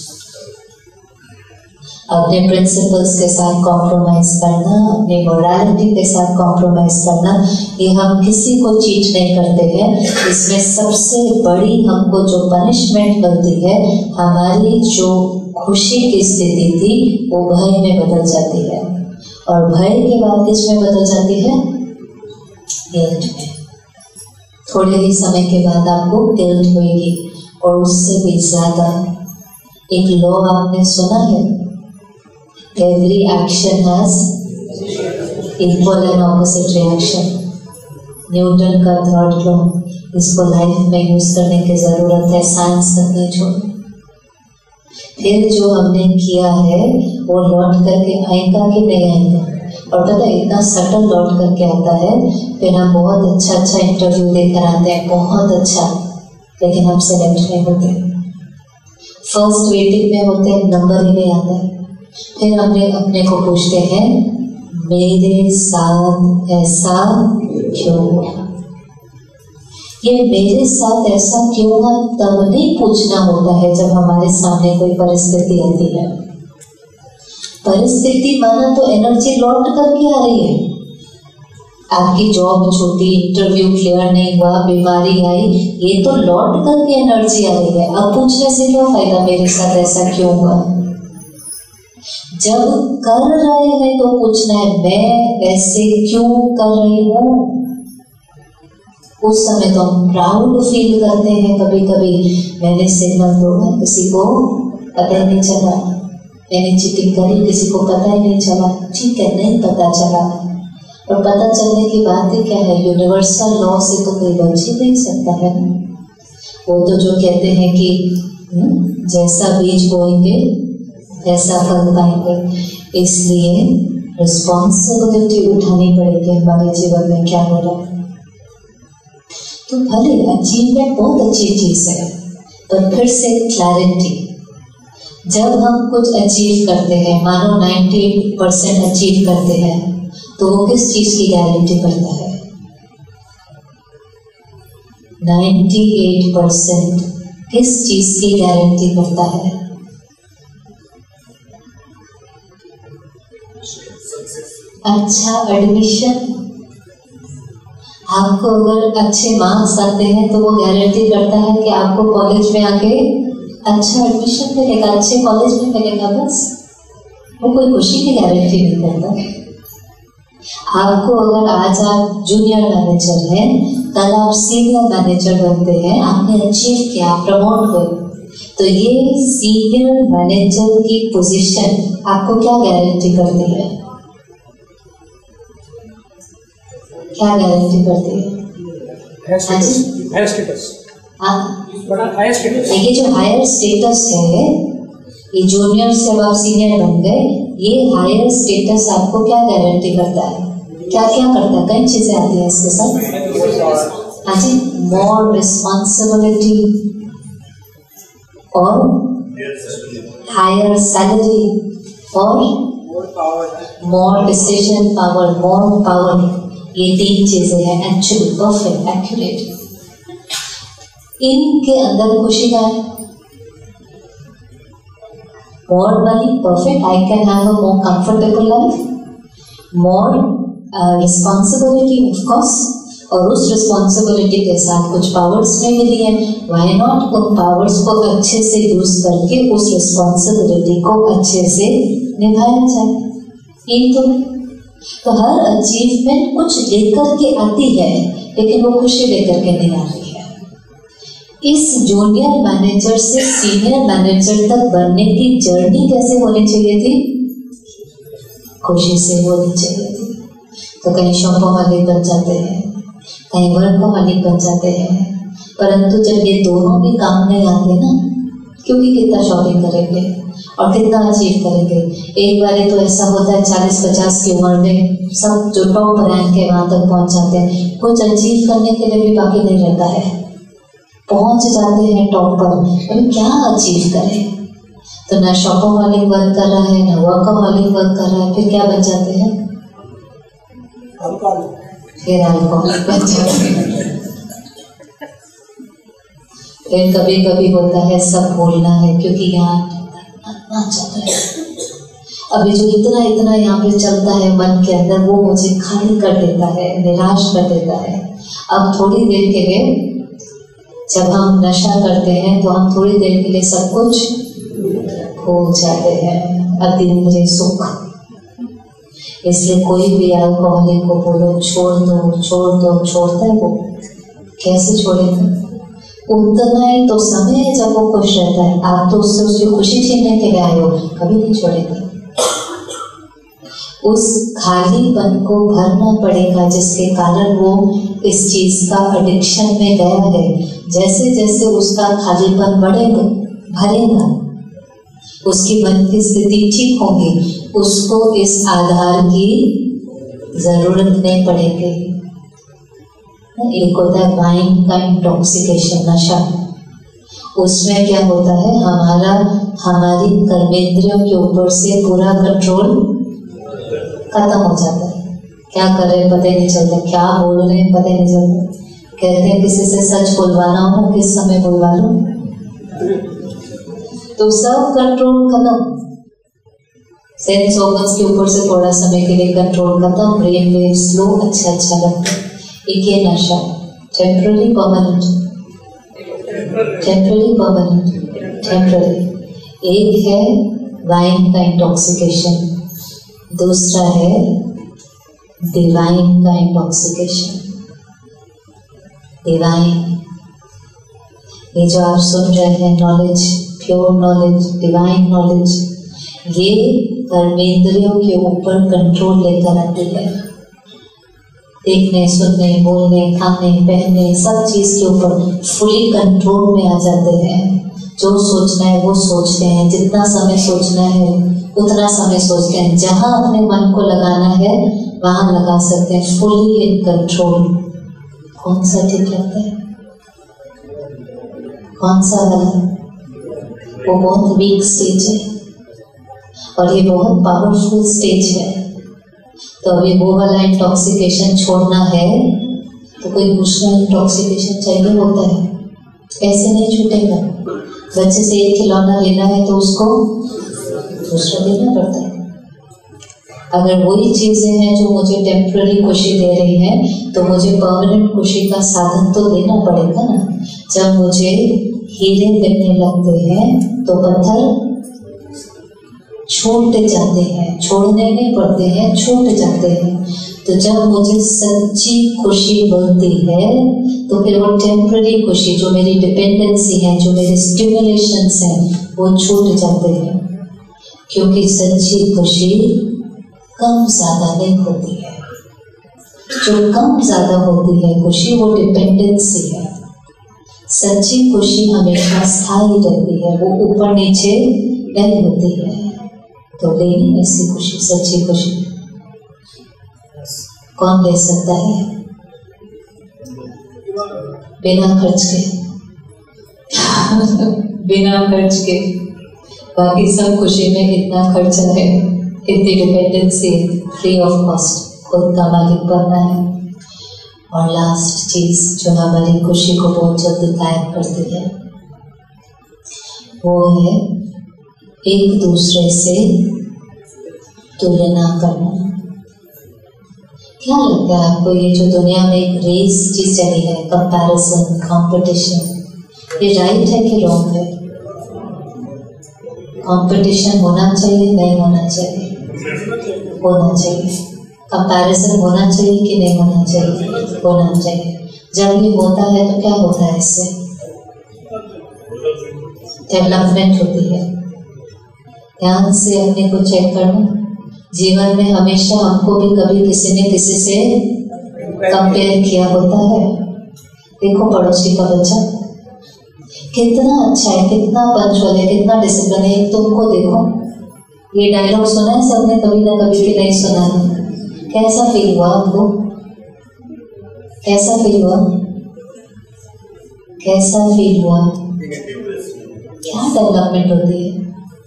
अपने प्रिंसिपल्स के साथ कॉम्प्रोमाइज करना, अपने मोरालिटी के साथ कॉम्प्रोमाइज करना, ये हम किसी को चीट नहीं करते हैं। इसमें सबसे बड़ी हमको जो पनिशमेंट मिलती है, हमारी जो खुशी की स्थिति थी वो भय में बदल जाती है, और भय के बाद किस में बदल जाती है, गिल्ट में। थोड़े ही समय के बाद आपको गिल्ट होगी, और उससे भी ज्यादा एक लॉ आपने सुना है, every action has equal and opposite reaction। Newton का थर्ड लॉ, इसको लाइफ में यूज करने की जरूरत है, साइंस तक नहीं छोड़। फिर जो हमने किया है वो लौट करके आएगा कि नहीं आएगा, और पता इतना सटल लौट करके आता है। फिर हम बहुत अच्छा अच्छा इंटरव्यू देकर आते हैं, बहुत अच्छा, लेकिन हम सेलेक्ट नहीं होते, फर्स्ट वेटिंग में होते हैं, नंबर ही नहीं आता है। फिर हमने अपने को पूछते हैं, मेरे साथ ऐसा क्यों हुआ, ये मेरे साथ ऐसा क्यों हुआ तब नहीं पूछना होता है जब हमारे सामने कोई परिस्थिति आती है। परिस्थिति माना तो एनर्जी लौट करके आ रही है। आपकी जॉब छूटी, इंटरव्यू क्लियर नहीं हुआ, बीमारी आई, ये तो लौट करके एनर्जी आ रही है। अब पूछने से क्या फायदा, मेरे साथ ऐसा क्यों हुआ। जब कर रहे हैं तो पूछना है, मैं वैसे क्यों कर रही हूँ। उस समय तो हम प्राउड फील करते हैं, कभी कभी मैंने सिग्नल तोड़ा, किसी को पता ही नहीं चला। मैंने चीटिंग करी, किसी को पता ही नहीं चला, ठीक है, नहीं पता चला, और पता चलने की बात ही क्या है, यूनिवर्सल लॉ से तो कोई बच ही नहीं सकता है। वो तो जो कहते हैं कि जैसा बीज बोएंगे वैसा फल पाएंगे, इसलिए रिस्पॉन्सिबिलिटी उठानी पड़ेगी हमारे जीवन में क्या हो रहा है। तो भले अचीवमेंट बहुत अच्छी चीज है, पर फिर से क्लैरिटी, जब हम कुछ अचीव करते हैं, मानो अट्ठानवे परसेंट अचीव करते हैं, तो वो किस चीज की गारंटी करता है? अट्ठानवे परसेंट किस चीज की गारंटी करता है? अच्छा एडमिशन। आपको अगर अच्छे मार्क्स आते हैं तो वो गारंटी करता है कि आपको कॉलेज में आके अच्छा एडमिशन मिलेगा, अच्छे कॉलेज में मिलेगा, बस। वो कोई खुशी की गारंटी नहीं करता। आपको अगर आज आप जूनियर मैनेजर हैं, कल आप सीनियर मैनेजर बनते हैं, आपने अचीव किया, प्रमोट हुए, तो ये सीनियर मैनेजर की पोजीशन आपको क्या गारंटी करती है? क्या गारंटी करती है? Higher status. हाँ, हायर स्टेटस। ये जो हायर स्टेटस है, ये जूनियर से आप सीनियर बन गए, ये हायर स्टेटस आपको क्या गारंटी करता है? क्या क्या करता है? कई चीजें आती है इसके साथ। हाँ जी, मोर रिस्पॉन्सिबिलिटी और हायर सैलरी और more decision power, more power, ये तीन चीजें हैं एक्चुअली परफेक्ट, एक्यूरेट। इनके अंदर खुशी का है। More money, perfect. I can have a more comfortable life. More uh, responsibility, of course. और उस रिस्पॉन्सिबिलिटी के साथ कुछ पावर्स में मिली है, वाई नॉट उन पावर्स को अच्छे से यूज करके उस रिस्पॉन्सिबिलिटी को अच्छे से निभाया जाए। ये तो तो हर अचीवमेंट कुछ लेकर के आती है, लेकिन वो खुशी लेकर के नहीं आती है। इस जूनियर मैनेजर से सीनियर मैनेजर तक बनने की जर्नी कैसे होनी चाहिए थी? खुशी से होनी चाहिए थी। तो कहीं शॉपोमालिक बन जाते हैं, कहीं वर्कोहॉलिक बन जाते हैं, परंतु जब ये दोनों भी काम नहीं आते ना, क्योंकि कितना शॉपिंग करेंगे और कितना अचीव करेंगे। एक बार तो ऐसा होता है चालीस पचास की उम्र में सब जो टॉप रैंक है वहां तक पहुंच जाते हैं, कुछ अचीव करने के लिए भी बाकी नहीं रहता है, पहुंच जाते हैं टॉप पर, अभी क्या अचीव करें? तो ना शॉपोहॉलिक वर्क कर रहा है, ना वर्कोहॉलिक वर्क कर रहा है, फिर क्या बन जाते हैं? फिर अल्कोहलिक बन जाते हैं। फिर कभी कभी होता है सब बोलना है, क्योंकि यहाँ चल रहा है, अभी जो इतना इतना यहाँ पे चलता है मन के अंदर, वो मुझे खाली कर देता है, निराश कर देता है। अब थोड़ी देर के लिए जब हम नशा करते हैं तो हम थोड़ी देर के लिए सब कुछ खो जाते हैं, अतीन्द्रिय सुख। इसलिए कोई भी अल्कोहलिक को बोलो छोड़ दो छोड़ दो, छोड़ता है वो? कैसे छोड़ेगा? उतना ही तो समय है जब वो खुश रहता है, आप तो उससे उसकी खुशी छीनने के लिए आए हो, कभी नहीं छोड़ेगा। उस खालीपन को भरना पड़ेगा, जिसके कारण वो इस चीज का एडिक्शन में गया है। जैसे जैसे उसका खालीपन बढ़ेगा, भरेगा, उसकी मन की स्थिति ठीक होगी, उसको इस आधार की जरूरत नहीं पड़ेगी। एक होता है माइंड का इंटॉक्सिकेशन, नशा। उसमें क्या होता है, हमारा हमारी कर्मेंद्रियों के ऊपर से पूरा कंट्रोल खत्म हो जाता है। क्या कर रहे हैं पता ही नहीं चलता, क्या बोल रहे हैं पता ही नहीं चलता। कहते हैं किसी से सच बुलवाना हो, किस समय बुलवा लो, तो सब कंट्रोल खत्म। सेंस ऑर्गन्स के ऊपर से थोड़ा समय के लिए कंट्रोल खत्म, ब्रेन वेव स्लो, अच्छा अच्छा लगता है। एक ये नशा temporary permanent, temporary permanent, temporary. एक है वाइन का इंटॉक्सिकेशन, दूसरा है डिवाइन का इंटॉक्सिकेशन। डिवाइन, ये जो आप सुन रहे हैं knowledge, pure knowledge, divine knowledge, ये कर्मेंद्रियों के ऊपर कंट्रोल लेकर आती है। देखने, सुनने, बोलने, खाने, पहनने, सब चीज के ऊपर फुली कंट्रोल में आ जाते हैं। जो सोचना है वो सोचते हैं, जितना समय सोचना है उतना समय सोचते हैं, जहां अपने मन को लगाना है वहां लगा सकते हैं, फुली इन कंट्रोल। कौन सा ठीक लगता है? कौन सा वाला? वो बहुत वीक स्टेज है और ये बहुत पावरफुल स्टेज है। तो अभी वो वाला इंटॉक्सिकेशन छोड़ना है तो कोई दूसरा इंटॉक्सिकेशन चाहिए होता है, ऐसे नहीं छूटेगा। बच्चे से एक खिलौना लेना है तो उसको दूसरा लेना पड़ता है। अगर वही चीजें हैं जो मुझे टेम्पररी खुशी दे रही हैं तो मुझे परमानेंट खुशी का साधन तो देना पड़ेगा ना। जब मुझे हीरे मिलने लगते हैं तो पत्थर छूट जाते हैं, छोड़ने नहीं पड़ते हैं, छूट जाते हैं। तो जब मुझे सच्ची खुशी मिलती है तो फिर वो टेम्पररी खुशी, जो मेरी डिपेंडेंसी है, जो मेरे स्टिमुलेशंस हैं, वो छूट जाते हैं। क्योंकि सच्ची खुशी कम ज्यादा नहीं होती है। जो कम ज्यादा होती है खुशी, वो डिपेंडेंसी है। सच्ची खुशी हमेशा स्थायी रहती है, वो ऊपर नीचे नहीं होती है। तो लेनी ऐसी खुशी, सच्ची खुशी कौन ले सकता है? बिना खर्च के बिना खर्च के। बाकी सब खुशी में इतना खर्चा है, इतनी डिपेंडेंसी, फ्री ऑफ कॉस्ट, खुद का मालिक बनना है। और लास्ट चीज जो हमारी खुशी को बहुत जल्दी गायब करती है वो है एक दूसरे से तुलना करना। क्या लगता है आपको, ये जो दुनिया में एक रेस चीज चली है, कंपैरिजन, कंपटीशन, ये राइट है कि रॉन्ग है? कंपटीशन होना चाहिए, नहीं होना चाहिए? होना चाहिए। कंपैरिजन होना चाहिए कि नहीं होना चाहिए? होना चाहिए। जब ये होता है तो क्या होता है? इससे डेवलपमेंट होती है। ध्यान से अपने को चेक करना। जीवन में हमेशा हमको भी कभी किसी ने किसी से कंपेयर किया होता है। देखो पड़ोसी का बच्चा कितना अच्छा है, कितना पंचुअल है, कितना डिसिप्लिन है, तुमको देखो। ये डायलॉग सुना है सबने कभी ना कभी, कि नहीं सुना है? कैसा फील हुआ आपको? कैसा फील हुआ? कैसा फील हुआ? क्या डेवलपमेंट होती है?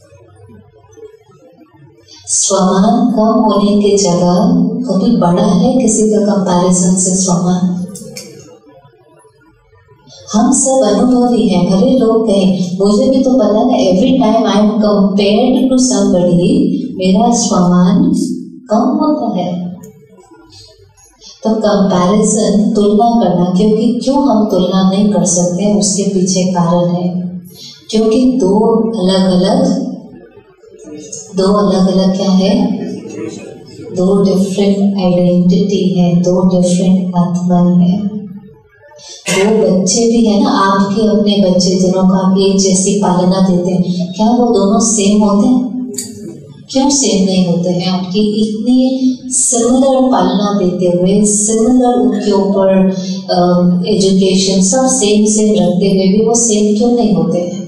स्वमान कम होने की जगह कभी बढ़ा है किसी का कंपैरिजन से स्वमान? हम सब अनुभवी हैं, भले लोग कहें, मुझे भी तो पता है, every time I am compared to somebody, मेरा स्वमान कम होता है। तो कंपैरिजन, तुलना करना, क्योंकि क्यों हम तुलना नहीं कर सकते उसके पीछे कारण है, क्योंकि दो अलग अलग दो अलग अलग क्या है? दो डिफरेंट आइडेंटिटी है, दो डिफरेंट आत्मा है। वो बच्चे भी है ना, आपके अपने बच्चे जिन्हों का आप एक जैसी पालना देते हैं, क्या वो दोनों सेम होते हैं? क्यों सेम नहीं होते हैं? आपकी इतनी सिमिलर पालना देते हुए, सिमिलर उनके ऊपर एजुकेशन सब सेम सेम रखते हुए भी वो सेम क्यों नहीं होते हैं?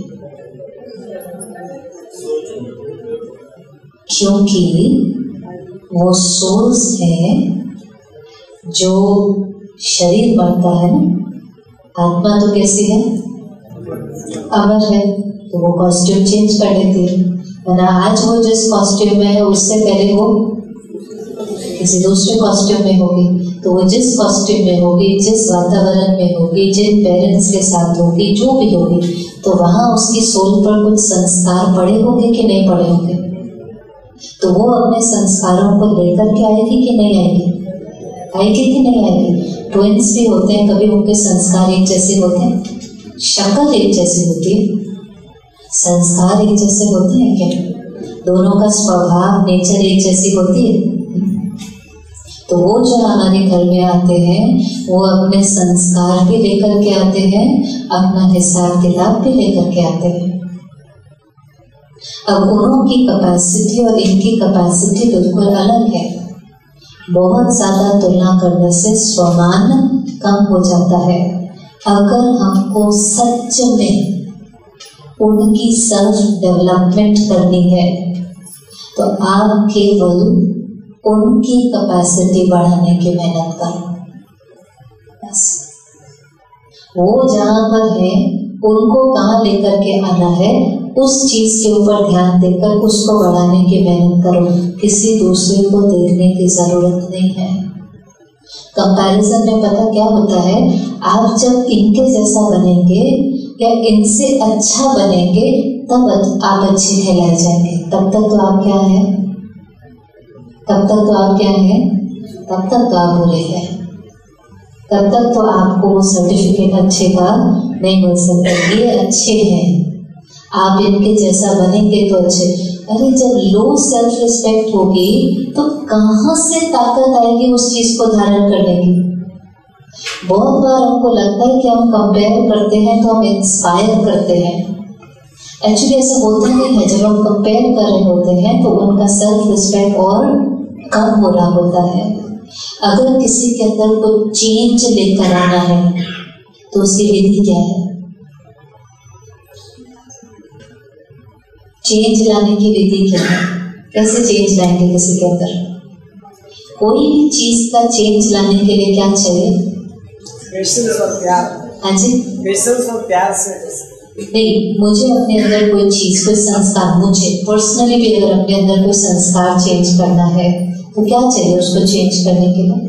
क्योंकि वो सोल्स है जो शरीर बनता है ना। आत्मा तो कैसी है? अमर है, तो वो कॉस्ट्यूम चेंज कर लेती है। वरना आज वो जिस कॉस्ट्यूम में है उससे पहले वो किसी दूसरे कॉस्ट्यूम में होगी। तो वो जिस कॉस्ट्यूम में होगी, जिस वातावरण में होगी, जिन पेरेंट्स के साथ होगी, जो भी होगी, तो वहां उसकी सोल पर कुछ संस्कार पड़े होंगे कि नहीं पड़े होंगे? तो वो अपने संस्कारों को लेकर के आएगी कि नहीं आएगी? आएगी कि नहीं आएगी? ट्विंस भी होते हैं, कभी उनके संस्कार एक जैसे होते हैं? शक्ल एक जैसी होती है, संस्कार एक जैसे होते हैं क्या? दोनों का स्वभाव, नेचर एक जैसी होती है? तो वो जो हमारे घर में आते हैं वो अपने संस्कार भी लेकर के आते हैं, अपना हिसाब किताब भी लेकर के आते हैं। अब उनकी कैपेसिटी और इनकी कैपेसिटी बिल्कुल अलग है। बहुत ज्यादा तुलना करने से स्वमान कम हो जाता है। अगर हमको सच में उनकी सेल्फ डेवलपमेंट करनी है तो आप केवल उनकी कैपेसिटी बढ़ाने की मेहनत करो। बस वो जहां पर है उनको कहाँ लेकर के आना है, उस चीज के ऊपर ध्यान देकर उसको बढ़ाने की मेहनत करो। किसी दूसरे को देखने की जरूरत नहीं है। कंपैरिजन में पता क्या होता है, आप जब इनके जैसा बनेंगे या इनसे अच्छा बनेंगे तब आप अच्छे कहलाए जाएंगे। तब तक तो आप क्या हैं, तब तक तो आप क्या हैं, तब तक तो आप बुरे हैं। तब तक तो आपको सर्टिफिकेट अच्छे का नहीं मिल सकता। ये अच्छे हैं, आप इनके जैसा बनेंगे तो अच्छे। अरे जब लो सेल्फ रिस्पेक्ट होगी तो कहाँ से ताकत आएगी उस चीज को धारण करने की। बहुत बार हमको लगता है कि हम कंपेयर करते हैं तो हम इंस्पायर करते हैं। एक्चुअली ऐसा होता नहीं है। जब हम कंपेयर कर रहे होते हैं तो उनका सेल्फ रिस्पेक्ट और कम हो रहा होता है। अगर किसी के अंदर कोई चेंज लेकर आना है तो उसकी विधि क्या है? चेंज लाने की विधि क्या है? कैसे चेंज लाएंगे किसी के अंदर? कोई भी चीज का चेंज लाने के लिए क्या चाहिए? पेशेंस और प्यार। हाँ जी, पेशेंस और प्यार से। नहीं, मुझे अपने अंदर कोई चीज, कोई संस्कार, मुझे पर्सनली भी अगर अपने अंदर कोई संस्कार चेंज करना है तो क्या चाहिए उसको चेंज करने के लिए?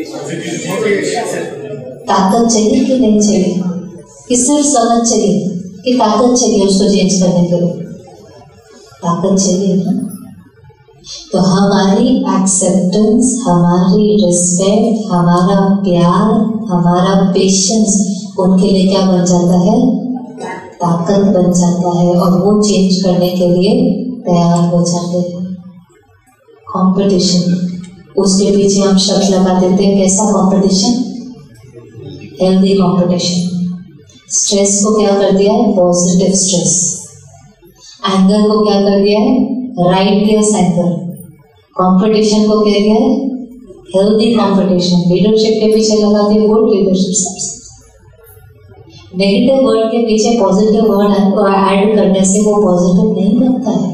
ताकत चाहिए कि नहीं चाहिए? कि सिर्फ समझ चाहिए कि ताकत चाहिए उसको चेंज करने के लिए? ताकत चाहिए ना। तो हमारी एक्सेप्टेंस, हमारी रिस्पेक्ट, हमारा प्यार, हमारा पेशेंस उनके लिए क्या बन जाता है? ताकत बन जाता है। और वो चेंज करने के लिए तैयार हो जाते हैं। कंपटीशन, उसके पीछे हम शब्द लगा देते हैं। कैसा कंपटीशन? Healthy competition. स्ट्रेस को क्या कर दिया है? Positive stress. एंगर को क्या कर दिया है? Righteous anger. कंपटीशन को क्या किया है? Healthy competition. लीडरशिप के पीछे लगा दिया गुड लीडरशिप। नेगेटिव वर्ड के पीछे पॉजिटिव वर्ड ऐड करने से वो पॉजिटिव नहीं बनता है।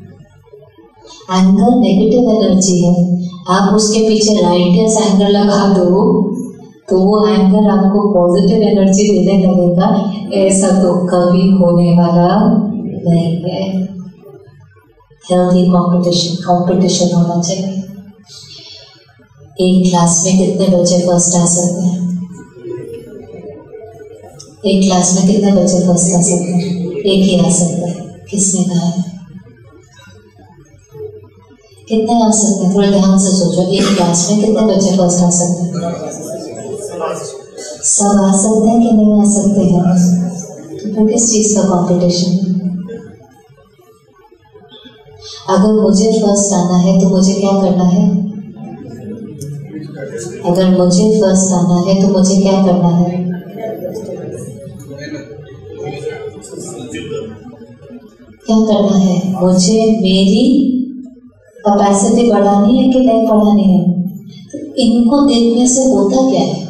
एंगर नेगेटिव एनर्जी है, आप उसके पीछे राइटियस एंगर लगा दो तो वो एंगर आपको पॉजिटिव एनर्जी देने लगेगा। ऐसा तो कभी होने वाला नहीं है। हेल्दी कंपटीशन, कंपटीशन होना चाहिए। एक क्लास में कितने बच्चे फर्स्ट आ सकते हैं? एक क्लास में कितने बच्चे फर्स्ट आ सकते हैं? एक ही आ सकता है। किसने कहा है? कितने आ सकते हैं? थोड़ा ध्यान से सोचो। एक क्लास में कितने बच्चे फर्स्ट आ सकते हैं? सब आ सकते हैं कि नहीं आ सकते हैं? तो किस चीज का कंपटीशन? अगर मुझे फर्स्ट आना है तो मुझे क्या करना है? अगर मुझे फर्स्ट आना है तो मुझे क्या करना है? क्या करना है? मुझे मेरी कैपेसिटी बढ़ानी है कि नहीं बढ़ानी है? तो इनको देखने से होता क्या है?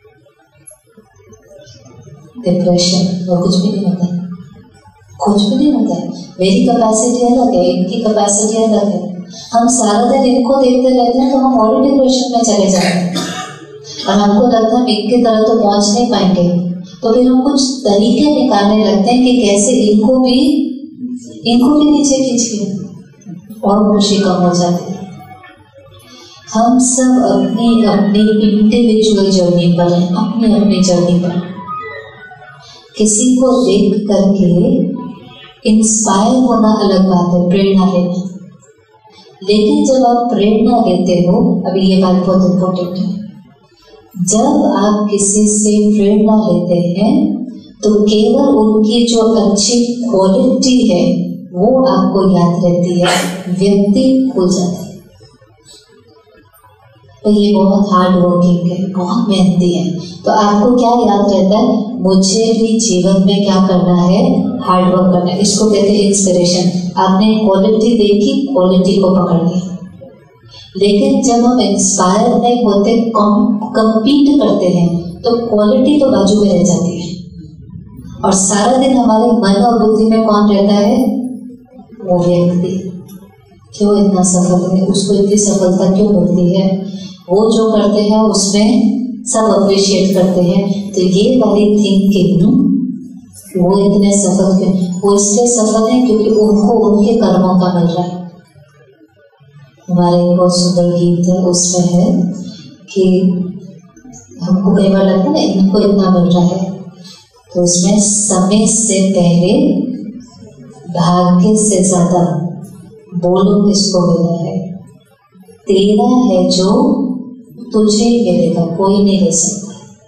डिप्रेशन और कुछ भी नहीं होता है। कुछ भी नहीं होता है। मेरी कैपेसिटी अलग है, इनकी कैपेसिटी अलग है। हम सारा दिन इनको देखते रहते हैं तो हम और डिप्रेशन में चले जाते हैं और हमको लगता है इनकी तरह तो पहुंच नहीं पाएंगे। तो फिर हम कुछ तरीके निकालने लगते हैं कि कैसे इनको भी इनको भी नीचे खींचिए और खुशी कम हो जाती है। हम सब अपनी अपनी इंडिविजुअल जर्नी पर हैं, अपनी अपनी जर्नी पर। किसी को देख करके इंस्पायर होना अलग बात है, प्रेरणा लेना। लेकिन जब आप प्रेरणा लेते हो, अभी ये बात बहुत इंपॉर्टेंट है, जब आप किसी से प्रेरणा लेते हैं तो केवल उनकी जो अच्छी क्वालिटी है वो आपको याद रहती है, व्यक्ति भूल जाता है। तो ये बहुत हार्ड वर्किंग है, बहुत मेहनती है। तो आपको क्या याद रहता है, मुझे भी जीवन में क्या करना है, हार्ड वर्क करना है। इसको कहते हैं इंस्पिरेशन। आपने क्वालिटी देखी, क्वालिटी को पकड़ लिया। लेकिन जब हम इंस्पायर नहीं होते, कम्पीट करते हैं, तो क्वालिटी तो बाजू में रह जाती है और सारा दिन हमारे मन और बुद्धि में कौन रहता है, वो व्यक्ति क्यों इतना सफल है, उसको इतनी सफलता क्यों मिलती है, वो जो करते हैं उसमें सब अप्रिशिएट करते हैं। तो ये वाली थिंकिंग, वो इतने सफल क्यों, वो इसलिए सफल है क्योंकि उनको उनके कर्मों का मिल रहा है। हमारे एक बहुत सुंदर गीत है, उसमें है कि हमको कई बार लगता है ना इनको इतना मिल रहा है, तो उसमें समय से पहले भाग्य से ज्यादा बोलो किसको मिला है, तेरा है जो तुझे मिलेगा, कोई नहीं ले सकता।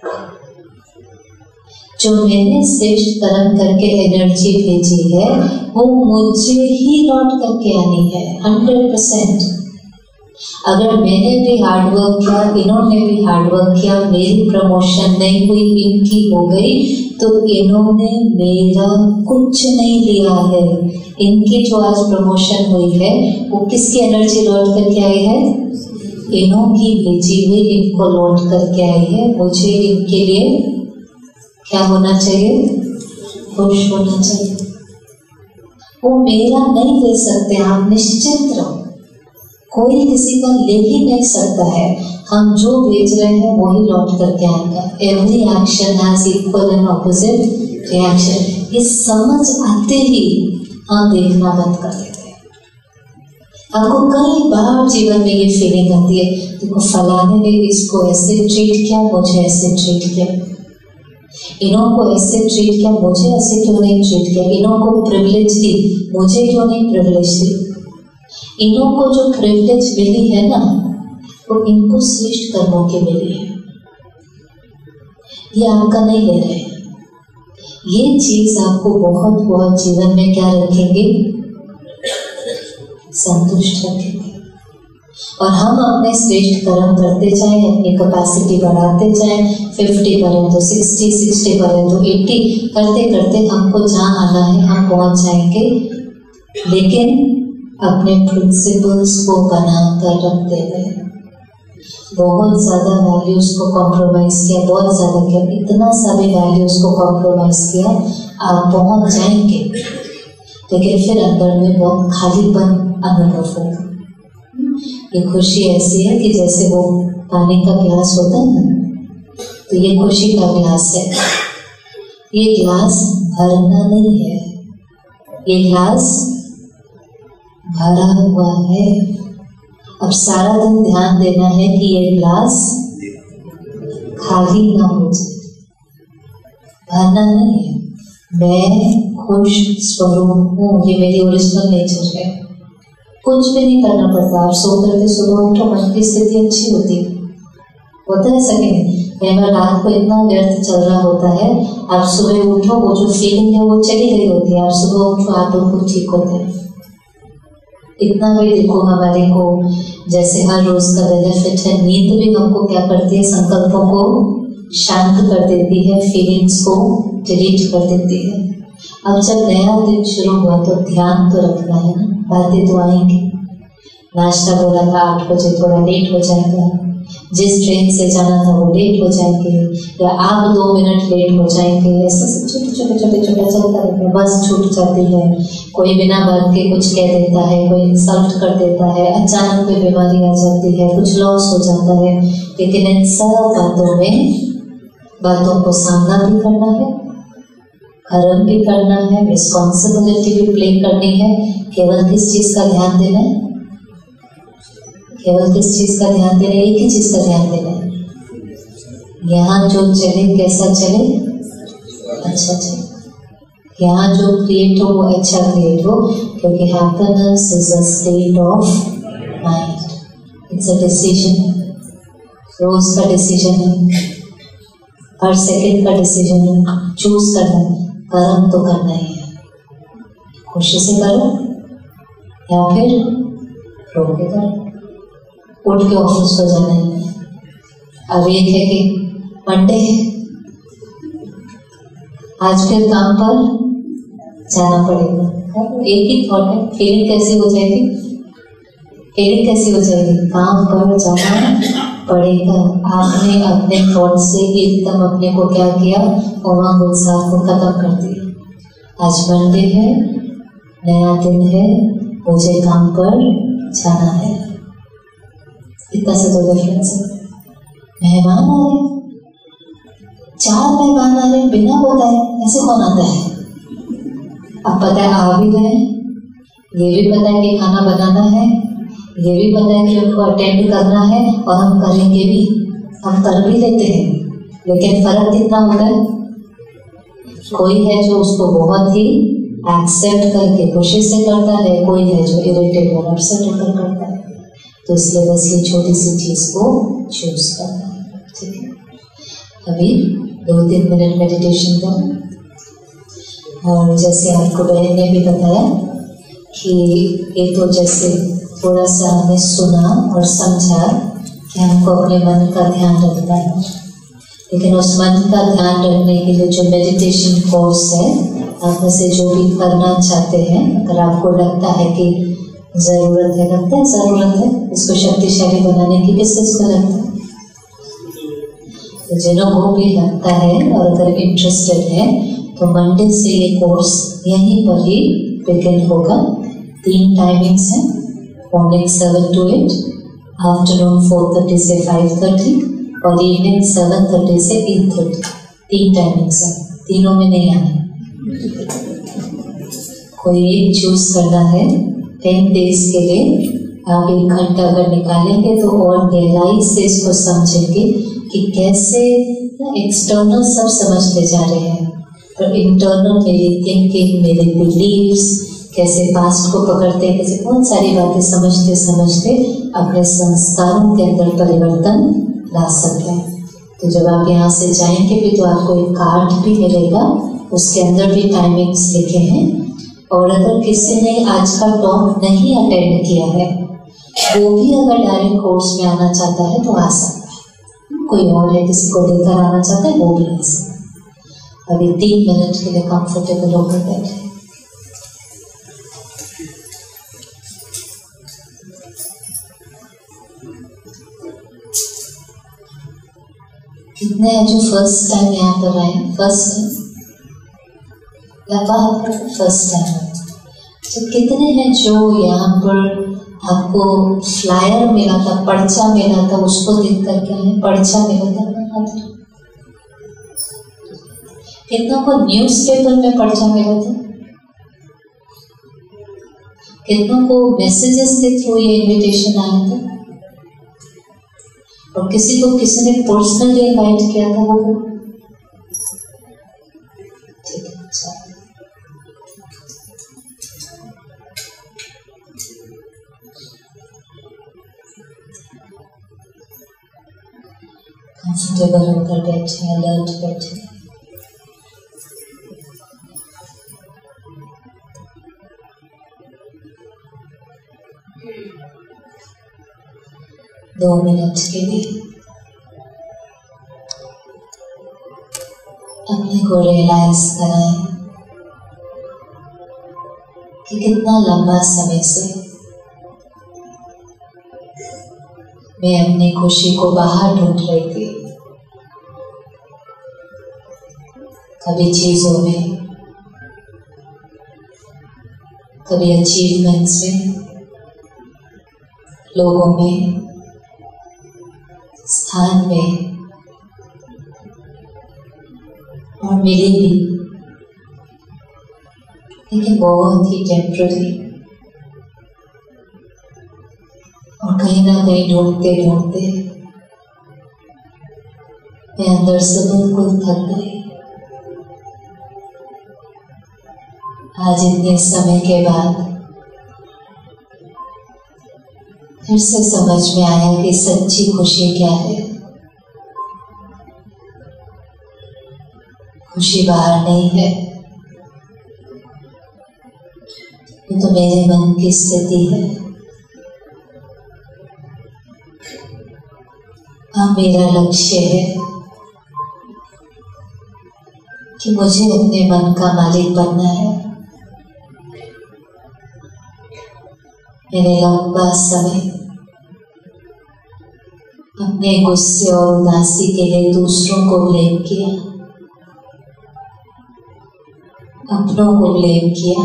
जो मैंने श्रेष्ठ कर्म करके एनर्जी भेजी है वो मुझे ही लौट करके आनी है, हंड्रेड परसेंट। अगर मैंने भी हार्ड वर्क किया, इन्होंने भी हार्ड वर्क किया, मेरी प्रमोशन नहीं हुई, इनकी हो गई, तो इन्होंने मेरा कुछ नहीं लिया है। इनकी जो आज प्रमोशन हुई है वो किसकी एनर्जी लौट करके आई है, इन्हों की भेजी हुई इनको लौट करके आई है। मुझे इनके लिए क्या होना चाहिए, खुश होना चाहिए। वो मेरा नहीं ले सकते, आप निश्चिंत रहो, कोई किसी का ले ही नहीं सकता है। हम जो भेज रहे हैं वो ही लौट करके आएगा। Every action has equal and opposite reaction. ये समझ आते ही हम देखना बंद कर देते हैं। आपको कई बार जीवन में ये फीलिंग आती है, देखो फलाने ने इसको ऐसे ट्रीट किया, मुझे ऐसे ट्रीट किया, इन्हों को ऐसे ट्रीट किया, मुझे ऐसे क्यों नहीं ट्रीट किया, इन्हों को प्रिविलेज दी, मुझे क्यों नहीं प्रिविलेज दी। इन्हों को जो प्रिविलेज मिली है ना, वो इनको श्रेष्ठ कर्मों की मिली है, ये आपका नहीं ले रहे हैं। ये चीज आपको बहुत बहुत जीवन में क्या रखेंगे, संतुष्ट रखेंगे। और हम अपने श्रेष्ठ कर्म करते जाएं, अपनी कैपेसिटी बढ़ाते जाएं, फिफ्टी करें तो सिक्सटी, सिक्सटी करें तो एट्टी, करते करते हमको जहाँ आना है हम पहुंच जाएंगे। लेकिन अपने प्रिंसिपल्स को बनाकर रखते हुए, बहुत ज्यादा वैल्यूज को कॉम्प्रोमाइज किया, बहुत ज्यादा किया, इतना सा भी वैल्यूज को कॉम्प्रोमाइज किया, आप पहुंच जाएंगे, लेकिन फिर अंदर में बहुत खालीपन अनुभव होगा। ये खुशी ऐसी है कि जैसे वो पानी का गिलास होता है ना, तो ये खुशी का गिलास है। ये गिलास भरना नहीं है, ये गिलास भरा हुआ है। अब सारा दिन ध्यान देना है कि ये गिलास खाली ना हो जाए, भरना नहीं है। मैं खुश स्वरूप हूँ, ये मेरी ओरिजिनल नेचर है। कुछ भी नहीं करना पड़ता, आप सो करके सुबह उठो, मन की स्थिति अच्छी होती है, होता है सके। कई बार रात को इतना व्यर्थ चल रहा होता है, आप सुबह उठो, वो जो फीलिंग है वो चली गई होती है, आप सुबह उठो, आप बिल्कुल ठीक होते हैं। इतना भी देखो हमारे को जैसे हर रोज का बेनिफिट है, नींद भी हमको क्या करती है, संकल्पों को शांत कर देती है, फीलिंग्स को डिलीट कर देती है। अब जब नया दिन शुरू हुआ तो ध्यान तो रखना है ना, बातें तो आएंगी। नाश्ता बोला था आठ बजे, थोड़ा लेट हो जाएगा, जिस ट्रेन से जाना था वो लेट हो जाएंगे, या आप दो मिनट लेट हो जाएंगे, ऐसे सब छोटे छोटे छोटे छोटे चलता रहता है। बस छूट जाती है, कोई बिना बात के कुछ कह देता है, कोई इंसल्ट कर देता है, अचानक कोई बीमारी आ जाती है, कुछ लॉस हो जाता है। लेकिन इन सब बातों में बातों को सामना भी करना है, कर्म भी करना है, रिस्पॉन्सिबिलिटी भी प्ले करनी है। केवल किस चीज का ध्यान देना है, केवल किस चीज का ध्यान देना है, एक ही चीज का ध्यान देना है। यहाँ जो चले कैसा चले, अच्छा चले। यहाँ जो क्रिएट हो वो अच्छा क्रिएट हो, क्योंकि happiness is a state of mind, it's a decision, रोज का डिसीजन है, हर सेकंड का डिसीजन है, चूज करना है। कर्म तो करना ही है, खुशी से करो या फिर रो के करो, उठ के ऑफिस को जाना है, अब एक है कि मंडे है, आज फिर काम पर जाना पड़ेगा। एक ही थॉट है, फीलिंग कैसी हो जाएगी, फीलिंग कैसी हो जाएगी, काम पर जाना पड़ेगा। आपने अपने थॉट से एकदम अपने को क्या किया, उमंग उत्साह को खत्म कर दिया। आज मंडे है, नया दिन है, मुझे काम पर जाना है। इतना सा तो डिफरेंस है। मेहमान आ रहे, चार मेहमान आ रहे बिना बताए, ऐसे कौन आता है? अब पता है आ भी गए, ये भी पता है कि खाना बनाना है, ये भी पता है कि उनको अटेंड करना है और हम करेंगे भी, हम कर भी लेते हैं। लेकिन फर्क कितना होता है, कोई है जो उसको बहुत ही एक्सेप्ट करके खुशी से करता है, कोई है जो इरिटेट और अपसेट होकर करता है। तो इसलिए बस ये छोटी सी चीज को चूज करना है, ठीक है। अभी दो तीन मिनट मेडिटेशन करो। और जैसे आपको बहन ने भी बताया कि ये तो जैसे थोड़ा सा हमने सुना और समझा कि हमको अपने मन का ध्यान रखना है, लेकिन उस मन का ध्यान रखने के लिए जो मेडिटेशन कोर्स है, आप में से जो भी करना चाहते हैं, अगर आपको लगता है कि जरूरत है, लगता है जरूरत है इसको शक्तिशाली बनाने की, किस चीज को लगता है? तो जिन्हों को भी लगता है और अगर इंटरेस्टेड है तो मंडे से ये कोर्स यहीं पर ही बिगिन होगा। तीन टाइमिंग्स हैं, morning seven to eight, afternoon four thirty से फाइव थर्टी और इवनिंग सेवन थर्टी से एट थर्टी। तीन टाइमिंग्स हैं, तीनों में नहीं आना, कोई एक चूज करना है। टेन डेज के लिए आप एक घंटा अगर निकालेंगे तो और गहराई से इसको समझेंगे कि कैसे एक्सटर्नल सब समझते जा रहे हैं, पर इंटरनल मेरी थिंकिंग, मेरे बिलीव्स कैसे पास्ट को पकड़ते हैं, कैसे बहुत सारी बातें समझते समझते अपने संस्कारों के अंदर परिवर्तन ला सकते हैं। तो जब आप यहाँ से जाएंगे भी तो आपको एक कार्ड भी मिलेगा, उसके अंदर भी टाइमिंग्स लिखे हैं। और अगर किसी ने आज का टॉक नहीं अटेंड किया है, वो भी अगर डायरेक्ट कोर्स में आना चाहता है तो आ सकता है। कोई और है किसी को लेकर आना चाहता है, वो भी आ सकता है। अभी तीन मिनट के लिए कंफर्टेबल होकर बैठे। कितने हैं जो फर्स्ट टाइम यहाँ पर आए? फर्स्ट टाइम लगा फर्स्ट टाइम। तो कितने हैं जो यहाँ पर आपको फ्लायर मिला था, पर्चा मिला था, उसको देख कर के आए? पर्चा मिला था, कितनों को न्यूज़पेपर में पर्चा मिला था? कितनों को मैसेजेस के थ्रू ये इनविटेशन आया था? और किसी को किसी ने पर्सनली इनवाइट किया था? वो ठीक है, अच्छा। कंफर्टेबल होकर बैठे, अलर्ट बैठे। दो मिनट के लिए अपने को रियलाइज कराएं कि कितना लंबा समय से मैं अपनी खुशी को बाहर ढूंढ रही थी। कभी चीजों में, कभी अचीवमेंट्स में, लोगों में, स्थान में, और मिली भी, लेकिन बहुत ही टेम्पररी। और कहीं ना कहीं ढूंढते ढूंढते मैं अंदर से बिल्कुल थक गई। आज इतने समय के बाद फिर से समझ में आया कि सच्ची खुशी क्या है। खुशी बाहर नहीं है, ये तो मेरे मन की स्थिति है। अब मेरा लक्ष्य है कि मुझे अपने मन का मालिक बनना है। मैंने लंबा समय अपने गुस्से और उदासी के लिए दूसरों को ब्लेम किया, अपनों को ब्लेम किया।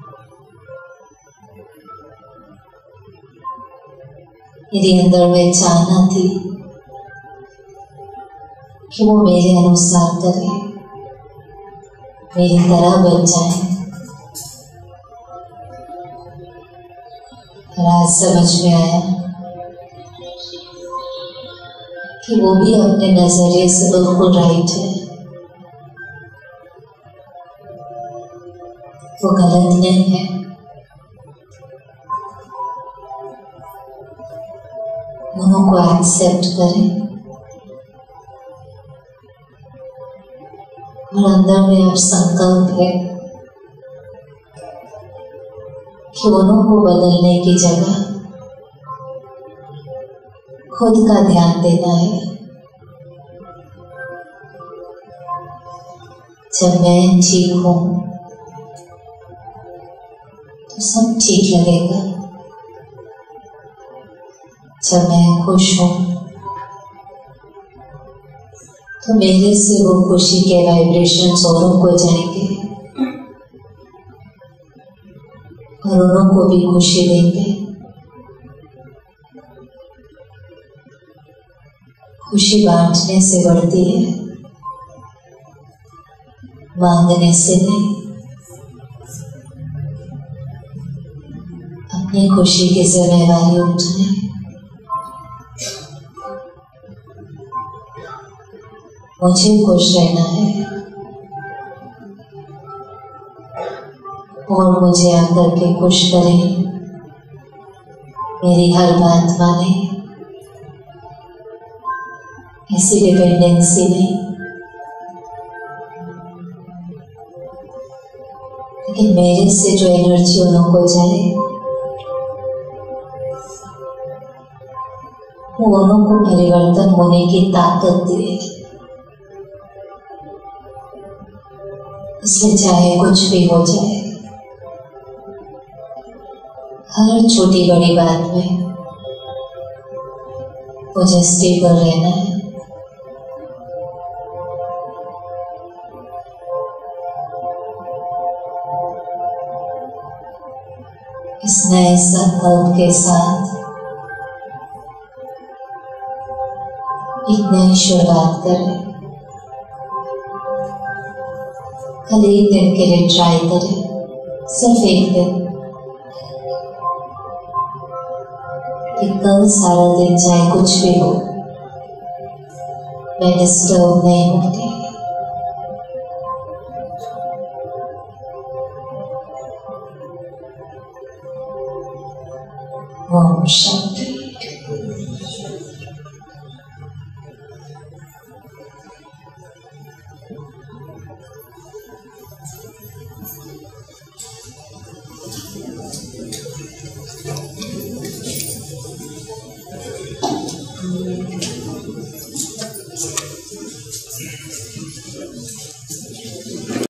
मेरे अंदर में चाहना थी कि वो मेरे अनुसार करे, मेरी तरह बन जाए। और आज समझ में आया कि वो भी अपने नजरिए से बिल्कुल राइट है, वो गलत नहीं है। दोनों को एक्सेप्ट करें और अंदर में अब संकल्प है कि दोनों को बदलने की जगह खुद का ध्यान देना है। जब मैं ठीक हूं तो सब ठीक लगेगा। जब मैं खुश हूं तो मेरे से वो खुशी के वाइब्रेशंस औरों को जाएंगे और उन्हों को भी खुशी देंगे। खुशी बांटने से बढ़ती है, मांगने से नहीं। अपनी खुशी की जिम्मेदारी उठाए। मुझे खुश रहना है और मुझे आकर के खुश करें, मेरी हर बात माने। ऐसी डिपेंडेंसी नहीं, लेकिन मेरे से जो एनर्जी उन को जाए वो उन्हों को परिवर्तन होने की ताकत दे। इसलिए चाहे कुछ भी हो जाए, हर छोटी बड़ी बात में मुझे स्टेबल रहना है। इस नए संकल्प के साथ एक नई शुरुआत करें। कल एक दिन के लिए ट्राई करें, सिर्फ एक दिन। कि कल सारा दिन चाहे कुछ भी हो, मैं डिस्टर्ब नहीं होती। ओम शांति।